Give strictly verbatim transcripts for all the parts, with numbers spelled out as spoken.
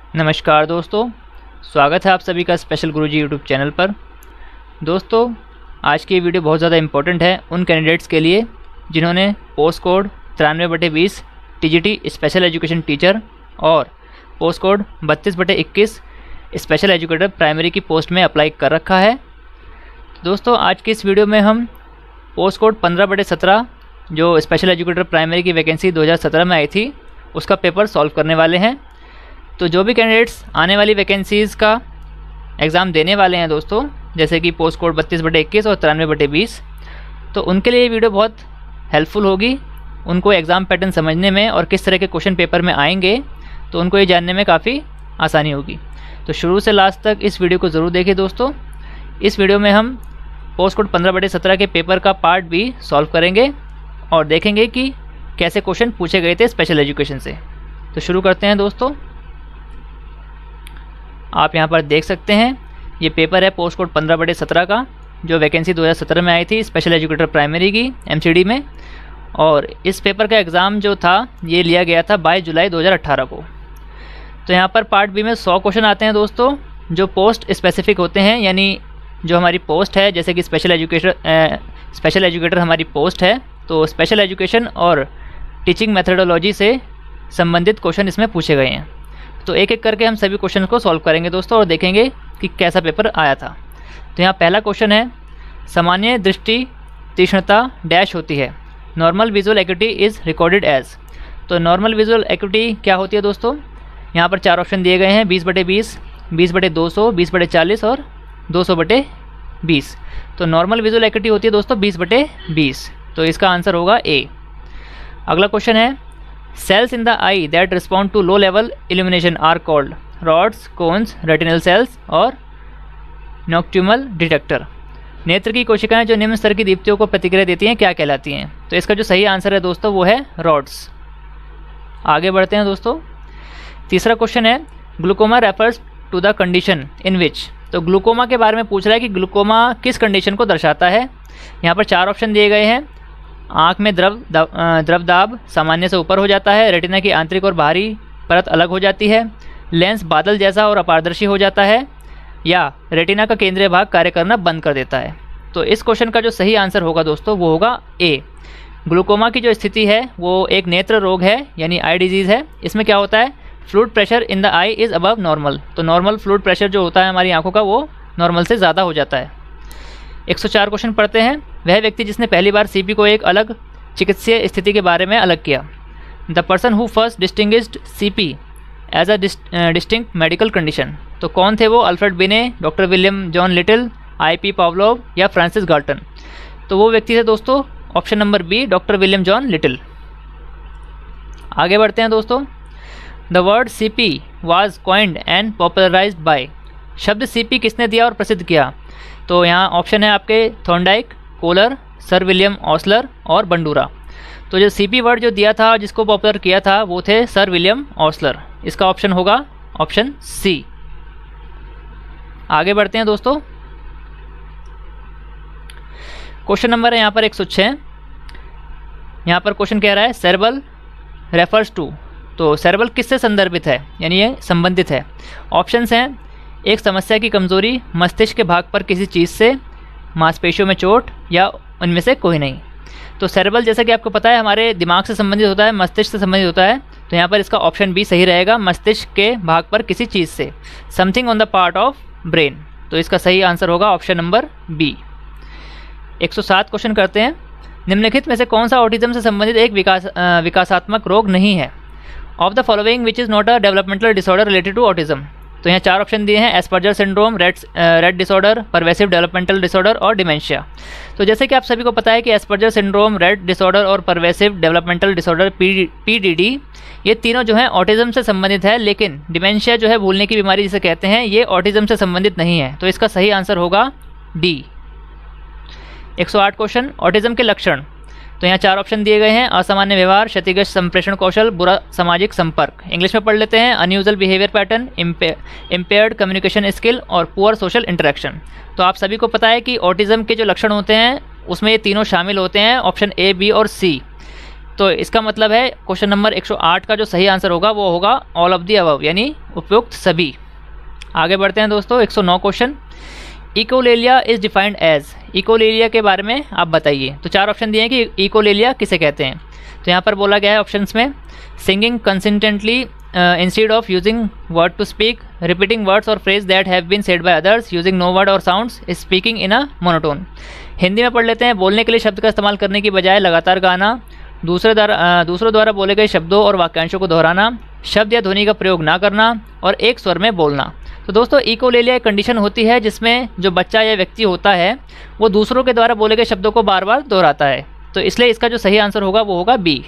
नमस्कार दोस्तों, स्वागत है आप सभी का स्पेशल गुरुजी यूट्यूब चैनल पर। दोस्तों, आज की ये वीडियो बहुत ज़्यादा इंपॉर्टेंट है उन कैंडिडेट्स के लिए जिन्होंने पोस्ट कोड तिरानवे बटे बीस टीजीटी स्पेशल एजुकेशन टीचर और पोस्ट कोड बत्तीस बटे इक्कीस स्पेशल एजुकेटर प्राइमरी की पोस्ट में अप्लाई कर रखा है। दोस्तों, आज की इस वीडियो में हम पोस्ट कोड पंद्रह बटे सत्रह जो स्पेशल एजुकेटर प्राइमरी की वैकेंसी दो हज़ार सत्रह में आई थी उसका पेपर सॉल्व करने वाले हैं। तो जो भी कैंडिडेट्स आने वाली वैकेंसीज़ का एग्ज़ाम देने वाले हैं दोस्तों, जैसे कि पोस्ट कोड बत्तीस बटे इक्कीस और तिरानवे बटे बीस, तो उनके लिए ये वीडियो बहुत हेल्पफुल होगी। उनको एग्ज़ाम पैटर्न समझने में और किस तरह के क्वेश्चन पेपर में आएंगे तो उनको ये जानने में काफ़ी आसानी होगी। तो शुरू से लास्ट तक इस वीडियो को ज़रूर देखिए दोस्तों। इस वीडियो में हम पोस्ट कोड पंद्रह बटे सत्रह के पेपर का पार्ट भी सॉल्व करेंगे और देखेंगे कि कैसे क्वेश्चन पूछे गए थे स्पेशल एजुकेशन से। तो शुरू करते हैं दोस्तों। आप यहाँ पर देख सकते हैं ये पेपर है पोस्ट कोड पंद्रह बटे सत्रह का जो वैकेंसी दो हज़ार सत्रह में आई थी स्पेशल एजुकेटर प्राइमरी की एमसीडी में। और इस पेपर का एग्ज़ाम जो था ये लिया गया था बाईस जुलाई दो हज़ार अठारह को। तो यहाँ पर पार्ट बी में सौ क्वेश्चन आते हैं दोस्तों जो पोस्ट स्पेसिफिक होते हैं, यानी जो हमारी पोस्ट है, जैसे कि स्पेशल एजुकेटर स्पेशल एजुकेटर हमारी पोस्ट है तो स्पेशल एजुकेशन और टीचिंग मेथडोलॉजी से संबंधित क्वेश्चन इसमें पूछे गए हैं। तो एक एक करके हम सभी क्वेश्चन को सॉल्व करेंगे दोस्तों और देखेंगे कि कैसा पेपर आया था। तो यहाँ पहला क्वेश्चन है, सामान्य दृष्टि तीक्ष्णता डैश होती है, normal visual acuity is recorded as. तो नॉर्मल विजुअल एक्यूटी क्या होती है दोस्तों? यहाँ पर चार ऑप्शन दिए गए हैं, बीस बटे बीस, बीस बटे दो सौ, बीस बटे चालीस और दो सौ बटे बीस। तो नॉर्मल विजुअल एक्यूटी होती है दोस्तों बीस बटे बीस। तो इसका आंसर होगा ए। अगला क्वेश्चन है, cells in the eye that respond to low level illumination are called rods, cones, retinal cells और nocturnal detector। नेत्र की कोशिकाएं जो निम्न स्तर की दीप्तियों को प्रतिक्रिया देती हैं क्या कहलाती हैं? तो इसका जो सही आंसर है दोस्तों वो है रॉड्स। आगे बढ़ते हैं दोस्तों। तीसरा क्वेश्चन है, glaucoma refers to the condition in which. तो ग्लूकोमा के बारे में पूछ रहा है कि ग्लूकोमा किस कंडीशन को दर्शाता है। यहाँ पर चार ऑप्शन दिए गए हैं, आँख में द्रव द्रव दाब सामान्य से ऊपर हो जाता है, रेटिना की आंतरिक और बाहरी परत अलग हो जाती है, लेंस बादल जैसा और अपारदर्शी हो जाता है, या रेटिना का केंद्रीय भाग कार्य करना बंद कर देता है। तो इस क्वेश्चन का जो सही आंसर होगा दोस्तों वो होगा ए। ग्लूकोमा की जो स्थिति है वो एक नेत्र रोग है, यानी आई डिजीज़ है। इसमें क्या होता है, fluid pressure in the eye is above normal. तो नॉर्मल फ्लूइड प्रेशर जो होता है हमारी आँखों का वो नॉर्मल से ज़्यादा हो जाता है। एक सौ चार क्वेश्चन पढ़ते हैं, वह व्यक्ति जिसने पहली बार सीपी को एक अलग चिकित्सीय स्थिति के बारे में अलग किया। The person who first distinguished CP as a distinct medical condition. तो कौन थे वो? Alfred Binet, doctor William John Little, I P Pavlov या फ्रांसिस गाल्टन। तो वो व्यक्ति थे दोस्तों option number B, doctor William John Little. आगे बढ़ते हैं दोस्तों। The word CP was coined and popularised by. शब्द सीपी किसने दिया और प्रसिद्ध किया? तो यहाँ ऑप्शन है आपके Thorndike, Kohler, sir William Osler और बंडूरा। तो जो सीपी वर्ड जो दिया था जिसको पॉपुलर किया था वो थे सर विलियम ऑसलर। इसका ऑप्शन होगा ऑप्शन सी। आगे बढ़ते हैं दोस्तों। क्वेश्चन नंबर है यहाँ पर एक सौ छः। यहाँ पर क्वेश्चन कह रहा है, सेरेब्रल रेफर्स टू। तो सेरेब्रल किससे संदर्भित है, यानी ये संबंधित है। ऑप्शंस हैं, एक समस्या की कमजोरी, मस्तिष्क के भाग पर किसी चीज़ से, मांसपेशियों में चोट, या उनमें से कोई नहीं। तो सेरेब्रल जैसा कि आपको पता है हमारे दिमाग से संबंधित होता है, मस्तिष्क से संबंधित होता है। तो यहाँ पर इसका ऑप्शन बी सही रहेगा, मस्तिष्क के भाग पर किसी चीज़ से, something on the part of brain. तो इसका सही आंसर होगा ऑप्शन नंबर बी। एक सौ सात क्वेश्चन करते हैं, निम्नलिखित में से कौन सा ऑटिज्म से संबंधित एक विकास विकासात्मक रोग नहीं है? Of the following which is not a developmental disorder related to autism. तो यहाँ चार ऑप्शन दिए हैं, Asperger syndrome, Rett Rett disorder, pervasive developmental disorder और डिमेंशिया। तो जैसे कि आप सभी को पता है कि एस्पर्जर सिंड्रोम, रेड डिसऑर्डर और pervasive developmental disorder P D D ये तीनों जो हैं ऑटिज्म से संबंधित है, लेकिन डिमेंशिया जो है भूलने की बीमारी जिसे कहते हैं ये ऑटिज्म से संबंधित नहीं है। तो इसका सही आंसर होगा डी। एक सौ आठ क्वेश्चन, ऑटिज्म के लक्षण। तो यहाँ चार ऑप्शन दिए गए हैं, असामान्य व्यवहार, क्षतिग्रस्त संप्रेषण कौशल, बुरा सामाजिक संपर्क। इंग्लिश में पढ़ लेते हैं, unusual behaviour pattern, impaired communication skill और पुअर सोशल इंटरेक्शन। तो आप सभी को पता है कि ऑटिज्म के जो लक्षण होते हैं उसमें ये तीनों शामिल होते हैं, ऑप्शन ए, बी और सी। तो इसका मतलब है क्वेश्चन नंबर एक सौ आठ का जो सही आंसर होगा वो होगा ऑल ऑफ दी अबव, यानी उपयुक्त सभी। आगे बढ़ते हैं दोस्तों, एक सौ नौ question, echolalia is defined as, echolalia के बारे में आप बताइए। तो चार ऑप्शन दिए हैं कि इकोलेलिया किसे कहते हैं। तो यहाँ पर बोला गया है ऑप्शंस में, singing consistently instead of using word to speak, repeating words और phrase that have been said by others using no word और sounds, speaking in a monotone. Hindi में पढ़ लेते हैं, बोलने के लिए शब्द का इस्तेमाल करने की बजाय लगातार गाना, दूसरे द्वारा दूसरों द्वारा बोले गए शब्दों और वाक्यांशों को दोहराना, शब्द या ध्वनि का प्रयोग ना करना और एक स्वर में बोलना। तो दोस्तों इकोलेलिया एक कंडीशन होती है जिसमें जो बच्चा या व्यक्ति होता है वो दूसरों के द्वारा बोले गए शब्दों को बार बार दोहराता है। तो इसलिए इसका जो सही आंसर होगा वो होगा बी।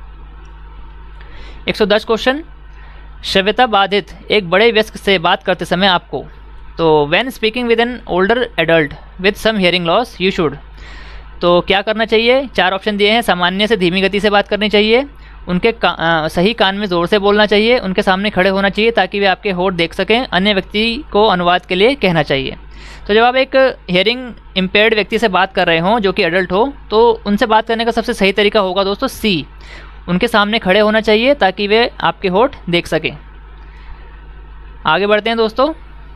एक सौ दस क्वेश्चन, श्रव्यता बाधित एक बड़े वयस्क से बात करते समय आपको, तो when speaking with an older adult with some hearing loss you should, तो क्या करना चाहिए। चार ऑप्शन दिए हैं, सामान्य से धीमी गति से बात करनी चाहिए, उनके का, आ, सही कान में ज़ोर से बोलना चाहिए, उनके सामने खड़े होना चाहिए ताकि वे आपके होठ देख सकें, अन्य व्यक्ति को अनुवाद के लिए कहना चाहिए। तो जब आप एक हियरिंग इम्पेयर्ड व्यक्ति से बात कर रहे हों जो कि एडल्ट हो, तो उनसे बात करने का सबसे सही तरीका होगा दोस्तों सी, उनके सामने खड़े होना चाहिए ताकि वे आपके होठ देख सकें। आगे बढ़ते हैं दोस्तों,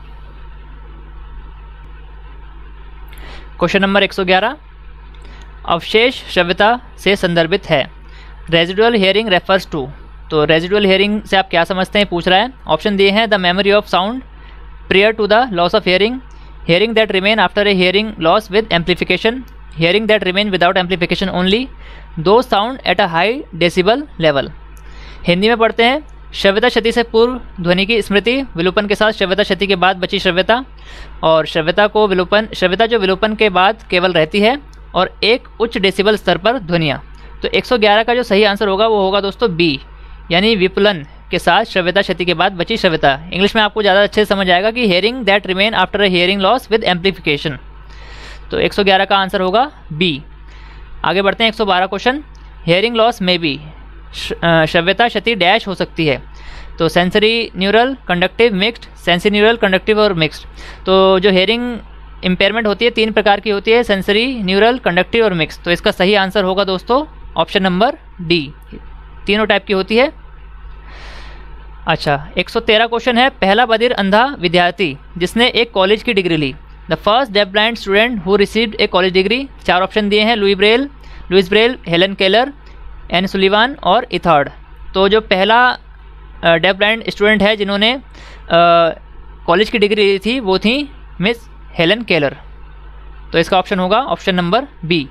क्वेश्चन नंबर एक सौ ग्यारह, अवशेष श्रव्यता से संदर्भित है, रेजिडुअल हियरिंग रेफर्स टू। तो रेजिडुअल हियरिंग से आप क्या समझते हैं पूछ रहा है। ऑप्शन दिए हैं, the memory of sound prior to the loss of hearing, hearing that remain after a hearing loss with amplification, hearing that remain without amplification only, दो sound at a high decibel level. Hindi में पढ़ते हैं, श्रव्यता क्षति से पूर्व ध्वनि की स्मृति, विलोपन के साथ श्रव्यता क्षति के बाद बची श्रव्यता, और श्रव्यता को विलोपन श्रव्यता जो विलोपन के बाद केवल रहती है, और एक उच्च डेसिबल स्तर पर ध्वनियाँ। तो एक सौ ग्यारह का जो सही आंसर होगा वो होगा दोस्तों बी, यानी विपलन के साथ श्रव्यता क्षति के बाद बची श्रव्यता। इंग्लिश में आपको ज़्यादा अच्छे से समझ आएगा कि hearing that remain after a hearing loss with amplification. तो एक सौ ग्यारह का आंसर होगा बी। आगे बढ़ते हैं, एक सौ बारह क्वेश्चन, हियरिंग लॉस में भी श्रव्यता क्षति डैश हो सकती है। तो sensory neural, conductive, mixed, sensory neural, conductive और मिक्स्ड। तो जो हियरिंग इम्पेयरमेंट होती है तीन प्रकार की होती है, सेंसरी, न्यूरल, कंडक्टिव और मिक्स्ड। तो इसका सही आंसर होगा दोस्तों ऑप्शन नंबर डी, तीनों टाइप की होती है। अच्छा, एक सौ तेरह क्वेश्चन है, पहला बधिर अंधा विद्यार्थी जिसने एक कॉलेज की डिग्री ली, the first deaf blind student who received a college degree. चार ऑप्शन दिए हैं, Louis Braille, Louis Braille, Helen Keller, Anne Sullivan और इथार्ड। तो जो पहला डेफ ब्लाइंड स्टूडेंट है जिन्होंने कॉलेज की डिग्री ली थी वो थी मिस हेलन केलर। तो इसका ऑप्शन होगा ऑप्शन नंबर बी।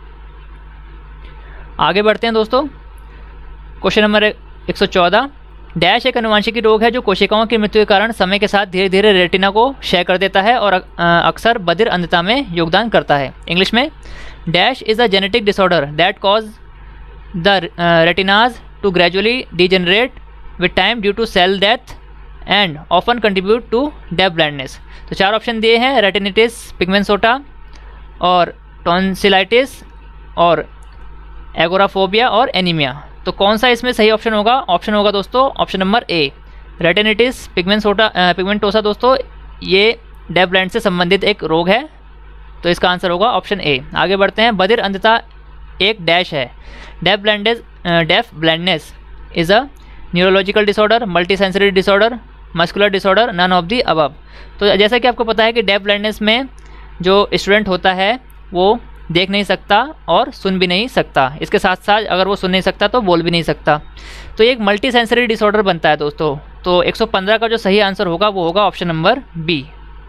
आगे बढ़ते हैं दोस्तों, क्वेश्चन नंबर एक सौ चौदह, डैश एक अनुवांशिकी रोग है जो कोशिकाओं की मृत्यु के कारण समय के साथ धीरे धीरे रेटिना को क्षय कर देता है और अक्सर बधिर अंधता में योगदान करता है। इंग्लिश में, dash is a genetic disorder that cause the retinas to gradually degenerate with time due to cell death and often contribute to deaf blindness. तो चार ऑप्शन दिए हैं, रेटिनिटिस पिगमेंटोसा और टॉन्सिलाइटिस और एगोराफोबिया और एनीमिया। तो कौन सा इसमें सही ऑप्शन होगा। ऑप्शन होगा दोस्तों option number A, retinitis pigmentosa pigmentosa दोस्तों ये डेफ ब्लाइंड से संबंधित एक रोग है। तो इसका आंसर होगा ऑप्शन ए। आगे बढ़ते हैं, बधिर अंधता एक डैश है, deaf blindness deaf blindness is a neurological disorder, multi sensory disorder, muscular disorder, none of the above. तो जैसा कि आपको पता है कि डेफ ब्लाइंडनेस में जो स्टूडेंट होता है वो देख नहीं सकता और सुन भी नहीं सकता, इसके साथ साथ अगर वो सुन नहीं सकता तो बोल भी नहीं सकता। तो ये एक मल्टी सेंसरी डिसऑर्डर बनता है दोस्तों। तो एक सौ पंद्रह का जो सही आंसर होगा वो होगा ऑप्शन नंबर बी।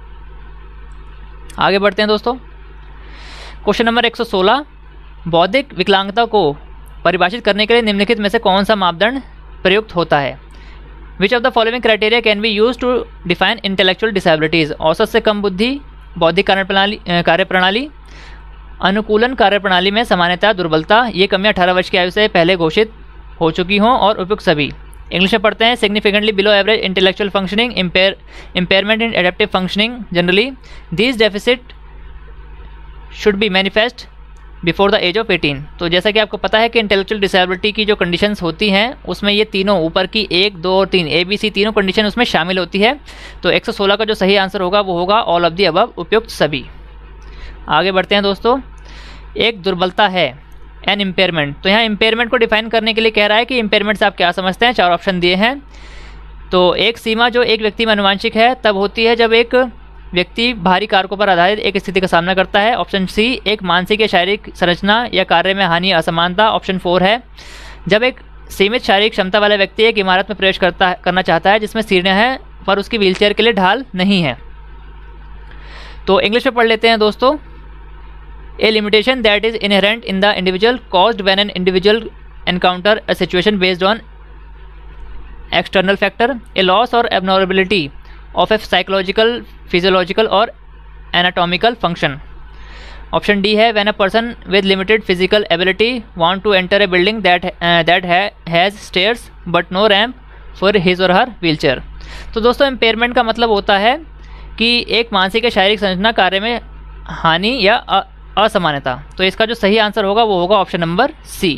आगे बढ़ते हैं दोस्तों, क्वेश्चन नंबर एक सौ सोलह, बौद्धिक विकलांगता को परिभाषित करने के लिए निम्नलिखित में से कौन सा मापदंड प्रयुक्त होता है। Which of the following criteria can be use to define intellectual disabilities. औसत से कम बुद्धि, बौद्धिक कार्यप्रणाली कार्यप्रणाली अनुकूलन कार्यप्रणाली में सामान्यतः दुर्बलता, ये कमियां अठारह वर्ष की आयु से पहले घोषित हो चुकी हों और उपयुक्त सभी। इंग्लिश में पढ़ते हैं, significantly below average intellectual functioning, impair impairment in adaptive functioning generally, these deficit should be manifest before the age of eighteen. तो जैसा कि आपको पता है कि इंटेलेक्चुअल डिसेबिलिटी की जो कंडीशंस होती हैं उसमें ये तीनों ऊपर की एक, दो और तीन, ए बी सी तीनों कंडीशन उसमें शामिल होती है। तो एक सौ सोलह का जो सही आंसर होगा वो होगा ऑल ऑफ दी अबव, उपयुक्त सभी। आगे बढ़ते हैं दोस्तों, एक दुर्बलता है, एन इम्पेयरमेंट। तो यहाँ इम्पेयरमेंट को डिफाइन करने के लिए कह रहा है कि इम्पेयरमेंट से आप क्या समझते हैं। चार ऑप्शन दिए हैं। तो एक सीमा जो एक व्यक्ति में अनुवांशिक है तब होती है जब एक व्यक्ति बाहरी कारकों पर आधारित एक स्थिति का सामना करता है। ऑप्शन सी, एक मानसिक या शारीरिक संरचना या कार्य में हानि असमानता। ऑप्शन फोर है जब एक सीमित शारीरिक क्षमता वाला व्यक्ति एक इमारत में प्रवेश करता है करना चाहता है जिसमें सीढ़ियाँ हैं पर उसकी व्हीलचेयर के लिए ढाल नहीं है। तो इंग्लिश में पढ़ लेते हैं दोस्तों। A limitation that is inherent in the individual caused when an individual encounter a situation based on external factor, a loss और abnormality of a psychological, physiological और एनाटॉमिकल फंक्शन। ऑप्शन डी है when a person with limited physical ability want to enter a building that that has stairs but no ramp for his और her wheelchair. तो दोस्तों impairment का मतलब होता है कि एक मानसिक या शारीरिक संरचना, कार्य में हानि या असमानता। तो इसका जो सही आंसर होगा वो होगा ऑप्शन नंबर सी।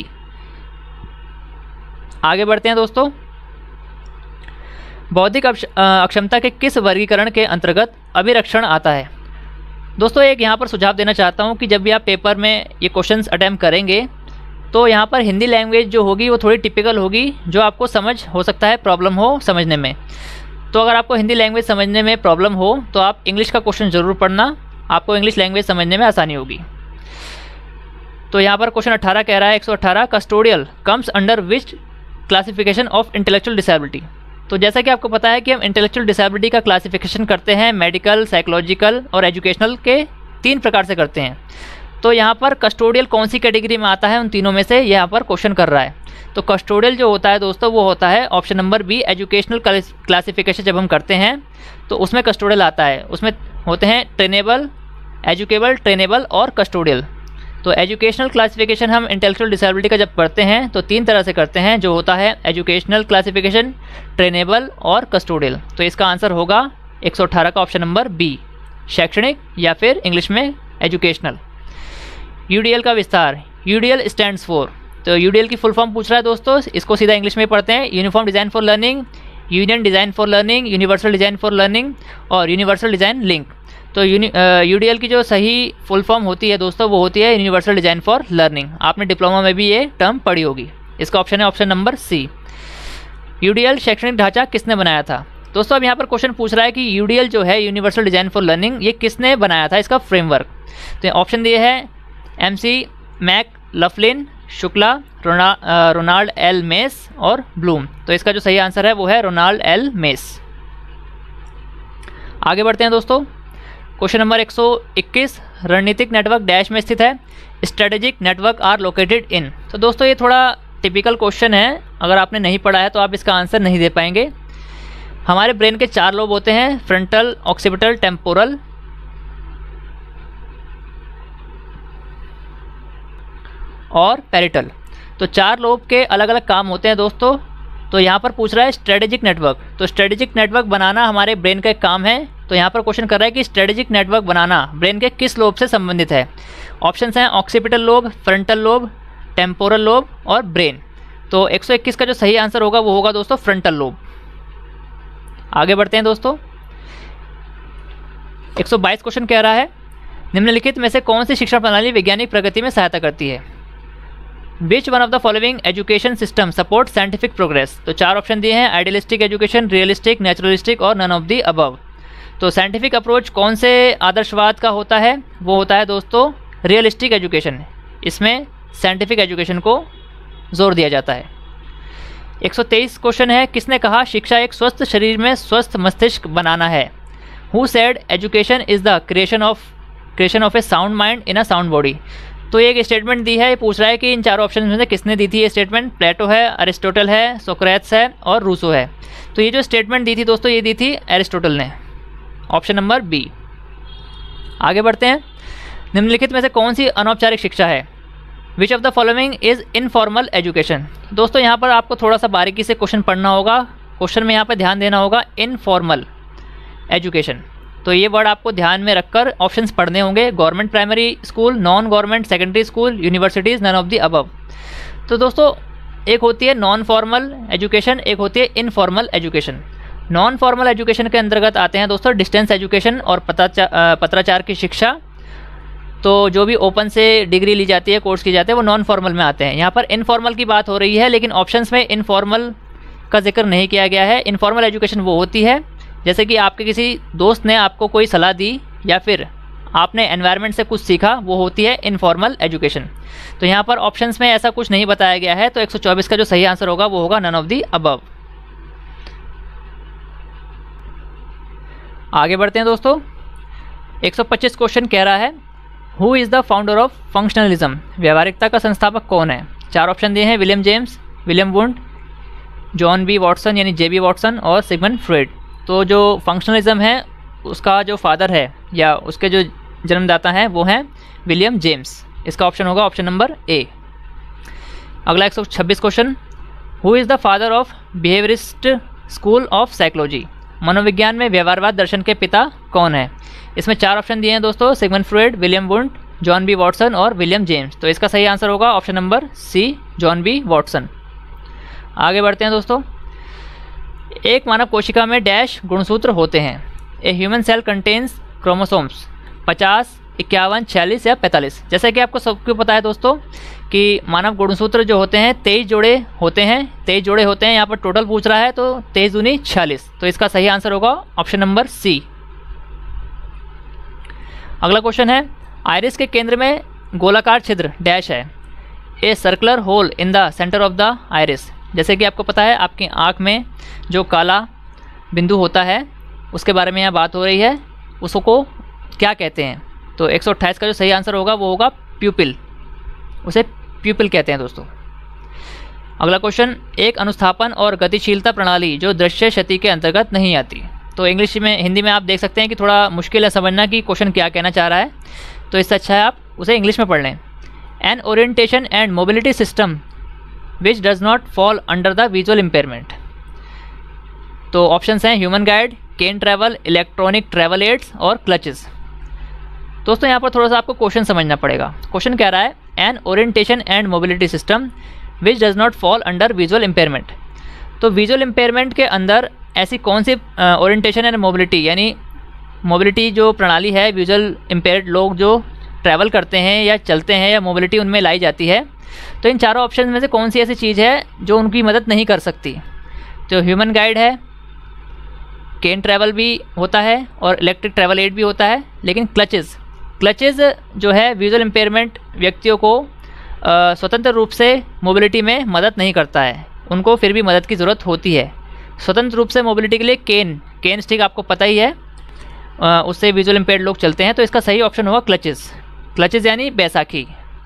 आगे बढ़ते हैं दोस्तों। बौद्धिक अक्षमता के किस वर्गीकरण के अंतर्गत अभिरक्षण आता है। दोस्तों एक यहाँ पर सुझाव देना चाहता हूँ कि जब भी आप पेपर में ये क्वेश्चंस अटैम्प्ट करेंगे तो यहाँ पर हिंदी लैंग्वेज जो होगी वो थोड़ी टिपिकल होगी, जो आपको समझ हो सकता है प्रॉब्लम हो समझने में। तो अगर आपको हिंदी लैंग्वेज समझने में प्रॉब्लम हो तो आप इंग्लिश का क्वेश्चन ज़रूर पढ़ना, आपको इंग्लिश लैंग्वेज समझने में आसानी होगी। तो यहाँ पर क्वेश्चन अट्ठारह कह रहा है एक सौ अट्ठारह custodial comes under which classification of intellectual disability. तो जैसा कि आपको पता है कि हम इंटेलेक्चुअल डिसेबिलिटी का क्लासिफिकेशन करते हैं मेडिकल, साइकोलॉजिकल और एजुकेशनल के तीन प्रकार से करते हैं। तो यहाँ पर कस्टोडियल कौन सी कैटेगरी में आता है उन तीनों में से यहाँ पर क्वेश्चन कर रहा है। तो कस्टोडियल जो होता है दोस्तों वो होता है option number B, educational classification जब हम करते हैं तो उसमें कस्टोडियल आता है। उसमें होते हैं ट्रेनेबल, एजुकेबल, ट्रेनेबल और कस्टोडियल। तो एजुकेशनल क्लासिफिकेशन हम इंटेलेक्चुअल डिसेबिलिटी का जब पढ़ते हैं तो तीन तरह से करते हैं, जो होता है एजुकेशनल क्लासिफिकेशन, ट्रेनेबल और कस्टोडियल। तो इसका आंसर होगा एक सौ अठारह का ऑप्शन नंबर बी, शैक्षणिक या फिर इंग्लिश में एजुकेशनल। यूडीएल का विस्तार, यूडीएल स्टैंड्स फॉर। तो यूडीएल की फुल फॉर्म पूछ रहा है दोस्तों, इसको सीधा इंग्लिश में पढ़ते हैं। Uniform design for learning, union design for learning, universal design for learning और यूनिवर्सल डिज़ाइन लिंक। तो यूडीएल की जो सही फुल फॉर्म होती है दोस्तों वो होती है यूनिवर्सल डिज़ाइन फॉर लर्निंग। आपने डिप्लोमा में भी ये टर्म पढ़ी होगी। इसका ऑप्शन है ऑप्शन नंबर सी। यूडीएल शैक्षणिक ढांचा किसने बनाया था। दोस्तों अब यहाँ पर क्वेश्चन पूछ रहा है कि यूडीएल जो है यूनिवर्सल डिज़ाइन फॉर लर्निंग ये किसने बनाया था, इसका फ्रेमवर्क। तो ऑप्शन दिए है M C McLaughlin, Shukla, रोना रोनाल्ड एल मेस और ब्लूम। तो इसका जो सही आंसर है वो है रोनाल्ड एल मेस। आगे बढ़ते हैं दोस्तों। क्वेश्चन नंबर एक सौ इक्कीस, रणनीतिक नेटवर्क डैश में स्थित है, strategic network are located in. तो दोस्तों ये थोड़ा टिपिकल क्वेश्चन है, अगर आपने नहीं पढ़ा है तो आप इसका आंसर नहीं दे पाएंगे। हमारे ब्रेन के चार लोब होते हैं, फ्रंटल, ऑक्सीपिटल, टेम्पोरल और पैरिटल। तो चार लोब के अलग अलग काम होते हैं दोस्तों। तो यहाँ पर पूछ रहा है स्ट्रेटेजिक नेटवर्क। तो स्ट्रेटेजिक नेटवर्क बनाना हमारे ब्रेन का एक काम है। तो यहाँ पर क्वेश्चन कर रहा है कि स्ट्रेटेजिक नेटवर्क बनाना ब्रेन के किस लोब से संबंधित है। ऑप्शंस हैं occipital lobe, frontal lobe, temporal lobe और ब्रेन। तो एक सौ इक्कीस का जो सही आंसर होगा वो होगा दोस्तों फ्रंटल लोब। आगे बढ़ते हैं दोस्तों। एक सौ बाईस क्वेश्चन कह रहा है निम्नलिखित में से कौन सी शिक्षा प्रणाली वैज्ञानिक प्रगति में सहायता करती है। Which one of the following education system support scientific progress. तो चार ऑप्शन दिए हैं, आइडियलिस्टिक एजुकेशन, रियलिस्टिक, नेचुरलिस्टिक और नन ऑफ द अबव। तो साइंटिफिक अप्रोच कौन से आदर्शवाद का होता है, वो होता है दोस्तों रियलिस्टिक एजुकेशन। इसमें साइंटिफिक एजुकेशन को जोर दिया जाता है। एक सौ तेईस क्वेश्चन है, किसने कहा शिक्षा एक स्वस्थ शरीर में स्वस्थ मस्तिष्क बनाना है। Who said education is the creation of creation of a sound mind in a sound body. तो एक स्टेटमेंट दी है, ये पूछ रहा है कि इन चारों ऑप्शन में से किसने दी थी ये स्टेटमेंट। प्लेटो है, अरिस्टोटल है, सोक्रेट्स है और रूसो है। तो ये जो स्टेटमेंट दी थी दोस्तों ये दी थी अरिस्टोटल ने, ऑप्शन नंबर बी। आगे बढ़ते हैं। निम्नलिखित में से कौन सी अनौपचारिक शिक्षा है। Which of the following is informal education. दोस्तों यहाँ पर आपको थोड़ा सा बारीकी से क्वेश्चन पढ़ना होगा। क्वेश्चन में यहाँ पर ध्यान देना होगा इनफॉर्मल एजुकेशन। तो ये वर्ड आपको ध्यान में रखकर ऑप्शंस पढ़ने होंगे। Government primary school, non government secondary school, universities, none of the above. तो दोस्तों एक होती है नॉन फॉर्मल एजुकेशन, एक होती है informal education. Non formal education के अंतर्गत आते हैं दोस्तों डिस्टेंस एजुकेशन और पत्राचार पत्राचार की शिक्षा। तो तो जो भी ओपन से डिग्री ली जाती है, कोर्स की जाते हैं, वो नॉन फॉर्मल में आते हैं। यहाँ पर इनफॉर्मल की बात हो रही है, लेकिन ऑप्शंस में इनफॉर्मल का जिक्र नहीं किया गया है। इनफॉर्मल एजुकेशन वो होती है जैसे कि आपके किसी दोस्त ने आपको कोई सलाह दी या फिर आपने एनवायरनमेंट से कुछ सीखा, वो होती है इनफॉर्मल एजुकेशन। तो यहाँ पर ऑप्शंस में ऐसा कुछ नहीं बताया गया है, तो एक सौ चौबीस का जो सही आंसर होगा वो होगा नन ऑफ दी अबव। आगे बढ़ते हैं दोस्तों। एक सौ पच्चीस क्वेश्चन कह रहा है who is the founder of functionalism, व्यवहारिकता का संस्थापक कौन है। चार ऑप्शन दिए हैं, William James, William Wundt, John B Watson यानी जे बी वॉटसन और सिगमंड फ्रॉइड। तो जो फंक्शनलिज्म है उसका जो फादर है या उसके जो जन्मदाता हैं वो हैं विलियम जेम्स। इसका ऑप्शन होगा ऑप्शन नंबर ए। अगला एक सौ छब्बीस question, who is the father of behaviourist school of psychology, मनोविज्ञान में व्यवहारवाद दर्शन के पिता कौन है। इसमें चार ऑप्शन दिए हैं दोस्तों, Sigmund Freud, William Wundt, John B Watson और विलियम जेम्स। तो इसका सही आंसर होगा option number C, John B Watson. आगे बढ़ते हैं दोस्तों। एक मानव कोशिका में डैश गुणसूत्र होते हैं। A human cell contains chromosomes पचास, इक्यावन, छियालीस या पैंतालीस। जैसा कि आपको सबको पता है दोस्तों कि मानव गुणसूत्र जो होते हैं तेईस जोड़े होते हैं, तेईस जोड़े होते हैं। यहाँ पर टोटल पूछ रहा है तो तेईस दूनी छियालीस। तो इसका सही आंसर होगा ऑप्शन नंबर सी। अगला क्वेश्चन है, आइरिस के केंद्र में गोलाकार छिद्र डैश है। A circular hole in the centre of the iris. जैसे कि आपको पता है आपकी आँख में जो काला बिंदु होता है उसके बारे में यहाँ बात हो रही है, उसको क्या कहते हैं। तो एक सौ अट्ठाईस का जो सही आंसर होगा वो होगा प्यूपिल, उसे प्यूपिल कहते हैं दोस्तों। अगला क्वेश्चन, एक अनुस्थापन और गतिशीलता प्रणाली जो दृश्य क्षति के अंतर्गत नहीं आती। तो इंग्लिश में, हिंदी में आप देख सकते हैं कि थोड़ा मुश्किल है समझना कि क्वेश्चन क्या कहना चाह रहा है, तो इससे अच्छा है आप उसे इंग्लिश में पढ़ लें। An orientation and mobility system which does not fall under the visual impairment. तो ऑप्शंस हैं human guide, cane travel, electronic travel aids और क्लचेस। दोस्तों यहाँ पर थोड़ा सा आपको क्वेश्चन समझना पड़ेगा। क्वेश्चन कह रहा है an orientation and mobility system which does not fall under visual impairment. तो विजुअल इम्पेयरमेंट के अंदर ऐसी कौन सी ओरिएंटेशन एंड मोबिलिटी यानी मोबिलिटी जो प्रणाली है, विजुअल इम्पेयर्ड लोग जो ट्रैवल करते हैं या चलते हैं या मोबिलिटी उनमें लाई जाती है। तो इन चारों ऑप्शन में से कौन सी ऐसी चीज़ है जो उनकी मदद नहीं कर सकती। तो ह्यूमन गाइड है, केन ट्रैवल भी होता है और इलेक्ट्रिक ट्रैवल एड भी होता है, लेकिन क्लचेस क्लचेस जो है विजुअल इम्पेयरमेंट व्यक्तियों को आ, स्वतंत्र रूप से मोबिलिटी में मदद नहीं करता है, उनको फिर भी मदद की ज़रूरत होती है। स्वतंत्र रूप से मोबिलिटी के लिए केन केन स्टिक आपको पता ही है, आ, उससे विजुअल इम्पेयर्ड लोग चलते हैं। तो इसका सही ऑप्शन होगा क्लचेस, क्लचेस यानी बैसाखी।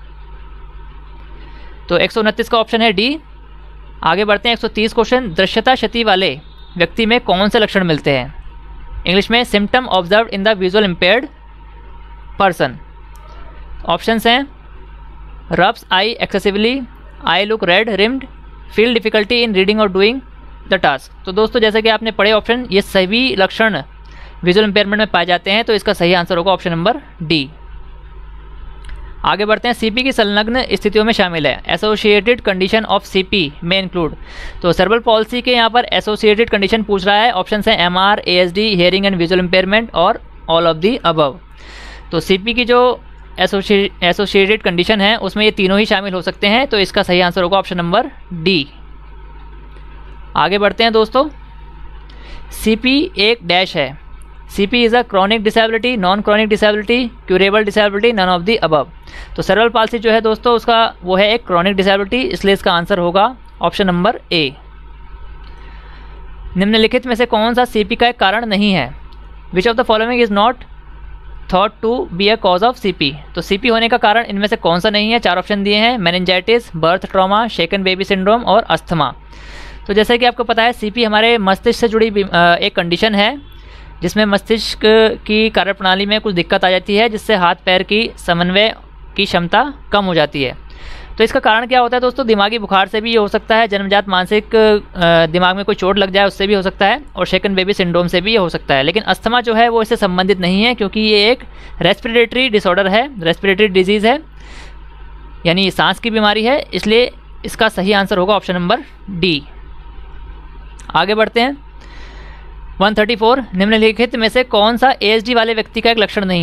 तो एक सौ उनतीस का ऑप्शन है डी। आगे बढ़ते हैं एक सौ तीस क्वेश्चन, दृश्यता क्षति वाले व्यक्ति में कौन से लक्षण मिलते हैं। इंग्लिश में symptom observe in the visual impaired person. Options हैं rubs eye excessively, eye look red rimmed, feel difficulty in reading और डूइंग द टास्क। तो दोस्तों जैसे कि आपने पढ़े ऑप्शन, ये सभी लक्षण विजुअल इम्पेयरमेंट में पाए जाते हैं, तो इसका सही आंसर होगा ऑप्शन नंबर डी। आगे बढ़ते हैं, सीपी की संलग्न स्थितियों में शामिल है। एसोसिएटेड कंडीशन ऑफ सीपी में इंक्लूड। तो सेरेब्रल पॉलिसी के यहाँ पर एसोसिएटेड कंडीशन पूछ रहा है। ऑप्शन हैं MR, ASD, hearing and visual impairment और ऑल ऑफ दी अबव। तो सीपी की जो एसोसिएटेड कंडीशन है उसमें ये तीनों ही शामिल हो सकते हैं, तो इसका सही आंसर होगा ऑप्शन नंबर डी। आगे बढ़ते हैं दोस्तों, सीपी एक डैश है। CP is a chronic disability, non chronic disability, curable disability, none of the above. तो सेरेब्रल पाल्सी जो है दोस्तों उसका वो है एक क्रॉनिक डिसेबिलिटी, इसलिए इसका आंसर होगा ऑप्शन नंबर ए। निम्नलिखित में से कौन सा सीपी का एक कारण नहीं है। Which of the following is not thought to be a cause of CP. तो सीपी होने का कारण इनमें से कौन सा नहीं है। चार ऑप्शन दिए हैं, meningitis, birth trauma, shaken baby syndrome और अस्थमा। तो जैसे कि आपको पता है सीपी हमारे मस्तिष्क से जुड़ी एक कंडीशन है जिसमें मस्तिष्क की कार्यप्रणाली में कुछ दिक्कत आ जाती है, जिससे हाथ पैर की समन्वय की क्षमता कम हो जाती है। तो इसका कारण क्या होता है दोस्तों, दिमागी बुखार से भी ये हो सकता है, जन्मजात मानसिक दिमाग में कोई चोट लग जाए उससे भी हो सकता है, और शेकन बेबी सिंड्रोम से भी ये हो सकता है। लेकिन अस्थमा जो है वो इससे संबंधित नहीं है, क्योंकि ये एक रेस्पिरेटरी डिसऑर्डर है, रेस्पिरेटरी डिजीज़ है, यानी सांस की बीमारी है, इसलिए इसका सही आंसर होगा ऑप्शन नंबर डी। आगे बढ़ते हैं, एक सौ चौंतीस, निम्नलिखित में से कौन सा एएसडी वाले व्यक्ति का एक लक्षण नहीं है।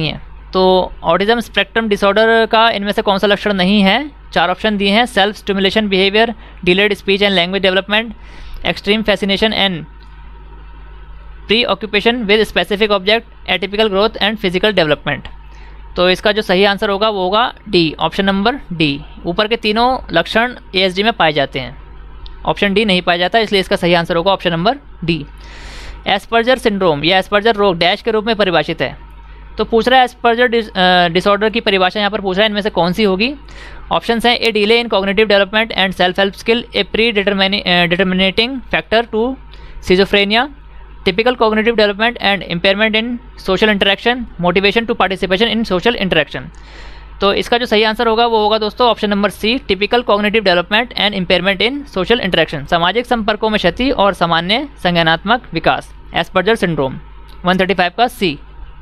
तो ऑटिज्म स्पेक्ट्रम डिसऑर्डर का इनमें से कौन सा लक्षण नहीं है? चार ऑप्शन दिए हैं, self stimulation behaviour, delayed speech and language development, extreme fascination and preoccupation with specific object, atypical growth and physical development. तो इसका जो सही आंसर होगा वो होगा डी, ऑप्शन नंबर डी। ऊपर के तीनों लक्षण ए एस डी में पाए जाते हैं, ऑप्शन डी नहीं पाया जाता, इसलिए इसका सही आंसर होगा option number D. Asperger syndrome या एस्पर्जर रोग डैश के रूप में परिभाषित है। तो पूछ रहा है एस्पर्जर डिसऑर्डर की परिभाषा यहाँ पर पूछ रहा है, इनमें से कौन सी होगी? ऑप्शंस हैं, a delay in cognitive development and self help skill, a predetermining factor to schizophrenia, typical cognitive development and impairment in social interaction, motivation to participation in social interaction. तो इसका जो सही आंसर होगा वो होगा दोस्तों option number C, typical cognitive development and impairment in social interaction, सामाजिक संपर्कों में क्षति और सामान्य संज्ञानात्मक विकास, एस्पर्जर सिंड्रोम। एक सौ पैंतीस का सी।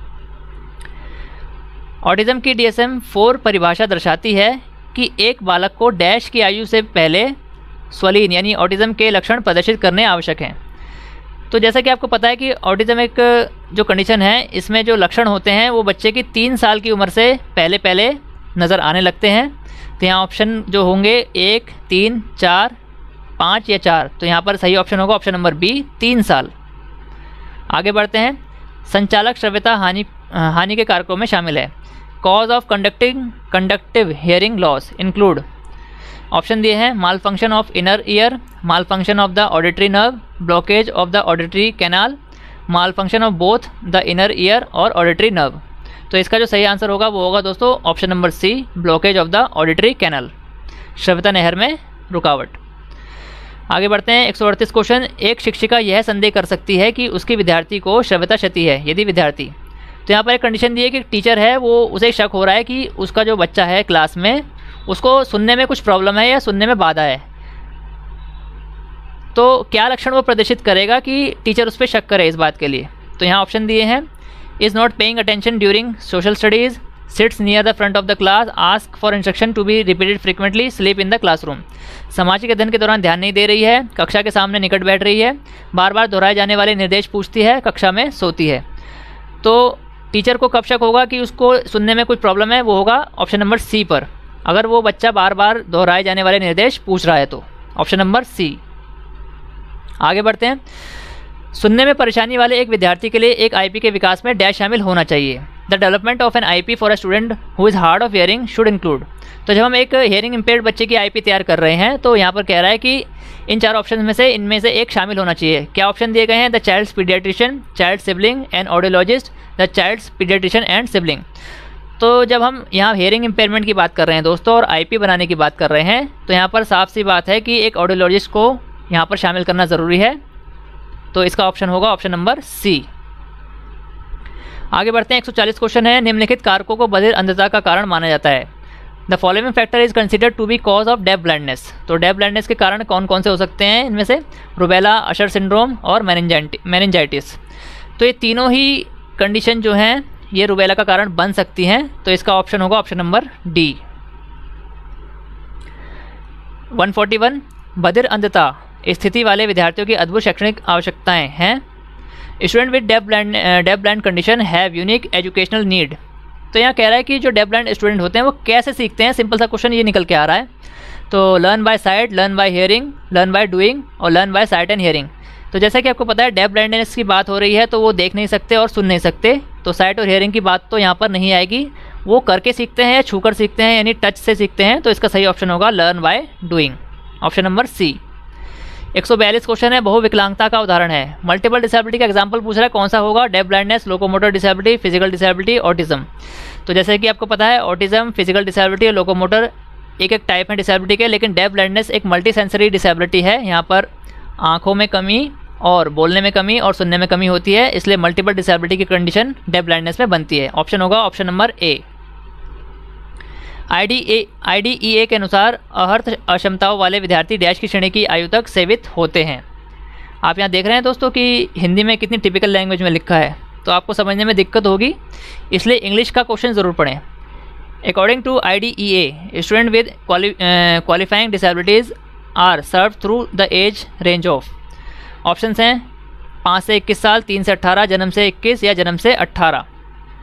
ऑटिज्म की डी एस एम फोर परिभाषा दर्शाती है कि एक बालक को डैश की आयु से पहले स्वलीन यानी ऑटिज्म के लक्षण प्रदर्शित करने आवश्यक हैं। तो जैसा कि आपको पता है कि ऑटिज्म एक जो कंडीशन है, इसमें जो लक्षण होते हैं वो बच्चे की तीन साल की उम्र से पहले पहले नज़र आने लगते हैं। तो यहाँ ऑप्शन जो होंगे एक, तीन, चार, पाँच या चार, तो यहाँ पर सही ऑप्शन होगा ऑप्शन नंबर बी, तीन साल। आगे बढ़ते हैं, संचालक श्रव्यता हानि हानि के कारकों में शामिल है। Cause of conducting conductive hearing loss include, option दिए हैं, malfunction of inner ear, malfunction of the auditory nerve, blockage of the auditory canal, malfunction of both the inner ear और auditory nerve. तो इसका जो सही answer होगा वो होगा दोस्तों option number C, blockage of the auditory canal, श्रव्यता नहर में रुकावट। आगे बढ़ते हैं, एक सौ अड़तीस क्वेश्चन, एक शिक्षिका यह संदेह कर सकती है कि उसके विद्यार्थी को श्रव्यता क्षति है यदि विद्यार्थी, तो यहाँ पर एक कंडीशन दी है कि टीचर है वो उसे शक हो रहा है कि उसका जो बच्चा है क्लास में उसको सुनने में कुछ प्रॉब्लम है या सुनने में बाधा है। तो क्या लक्षण वो प्रदर्शित करेगा कि टीचर उस पर शक करे इस बात के लिए? तो यहाँ ऑप्शन दिए हैं, is not paying attention during social studies, sits near the front of the class, ask for instruction to be repeated frequently, sleep in the classroom. सामाजिक अध्ययन के दौरान ध्यान नहीं दे रही है, कक्षा के सामने निकट बैठ रही है, बार बार दोहराए जाने वाले निर्देश पूछती है, कक्षा में सोती है। तो टीचर को कब शक होगा कि उसको सुनने में कुछ प्रॉब्लम है? वो होगा ऑप्शन नंबर सी पर, अगर वो बच्चा बार बार दोहराए जाने वाले निर्देश पूछ रहा है तो ऑप्शन नंबर सी। आगे बढ़ते हैं, सुनने में परेशानी वाले एक विद्यार्थी के लिए एक आईपी के विकास में डैश शामिल होना चाहिए। The development of an IP for a student who is hard of hearing should include. तो जब हम एक हियरिंग इम्पेयर्ड बच्चे की आईपी तैयार कर रहे हैं तो यहाँ पर कह रहा है कि इन चार ऑप्शन में से इनमें से एक शामिल होना चाहिए। क्या ऑप्शन दिए गए हैं? The child's paediatrician, child sibling and audiologist, the child's paediatrician and sibling. तो जब हम यहाँ हियरिंग इम्पेयरमेंट की बात कर रहे हैं दोस्तों और आईपी बनाने की बात कर रहे हैं तो यहाँ पर साफ सी बात है कि एक ऑडियोलॉजिस्ट को यहाँ पर शामिल करना ज़रूरी है। तो इसका ऑप्शन होगा ऑप्शन नंबर सी। आगे बढ़ते हैं, एक सौ चालीस क्वेश्चन है, निम्नलिखित कारकों को बधिर अंधता का कारण माना जाता है। The following factor is considered to be cause of deaf blindness. तो डेफ ब्लाइंडनेस के कारण कौन कौन से हो सकते हैं? इनमें से रुबेला, अशर सिंड्रोम और मेनिंजाइटिस। तो ये तीनों ही कंडीशन जो हैं ये रुबेला का कारण बन सकती हैं। तो इसका ऑप्शन होगा ऑप्शन नंबर डी। एक सौ इकतालीस, बधिर अंधता स्थिति वाले विद्यार्थियों की अद्भुत शैक्षणिक आवश्यकताएं हैं। Student with deaf blind deaf blind condition have unique educational need. तो यहाँ कह रहा है कि जो डेफ ब्लाइंड स्टूडेंट होते हैं वो कैसे सीखते हैं। सिंपल सा क्वेश्चन ये निकल के आ रहा है। तो learn by sight, learn by hearing, learn by doing और learn by sight and hearing. तो जैसा कि आपको पता है डेफ ब्लाइंडनेस की बात हो रही है तो वो देख नहीं सकते और सुन नहीं सकते, तो साइट और हियरिंग की बात तो यहाँ पर नहीं आएगी। वो करके सीखते हैं या छू कर सीखते हैं यानी टच से सीखते हैं। तो इसका सही ऑप्शन होगा learn by doing, option number C. एक सौ बयालीस क्वेश्चन है, बहुविकलांगता का उदाहरण है। मल्टीपल डिसेबिलिटी का एग्जांपल पूछ रहा है, कौन सा होगा? Deaf blindness, locomotor disability, physical disability, autism. तो जैसे कि आपको पता है ऑटिज्म, फिजिकल डिसेबिलिटी और लोकोमोटर एक एक टाइप है डिसेबिलिटी के, लेकिन डेफ ब्लाइंडनेस एक मल्टी सेंसरी डिसेबिलिटी है। यहाँ पर आँखों में कमी और बोलने में कमी और सुनने में कमी होती है, इसलिए मल्टीपल डिसेबिलिटी की कंडीशन डेफ ब्लाइंडनेस में बनती है। ऑप्शन होगा option number A. I D A I D E A के अनुसार अहर्थ अक्षमताओं वाले विद्यार्थी डैश की श्रेणी की आयु तक सेवित होते हैं। आप यहाँ देख रहे हैं दोस्तों कि हिंदी में कितनी टिपिकल लैंग्वेज में लिखा है, तो आपको समझने में दिक्कत होगी, इसलिए इंग्लिश का क्वेश्चन ज़रूर पढ़ें। According to I D E A, student with qualifying disabilities are serve through the age range of. Options हैं पाँच से इक्कीस साल, तीन से अट्ठारह, जन्म से इक्कीस या जन्म से अट्ठारह।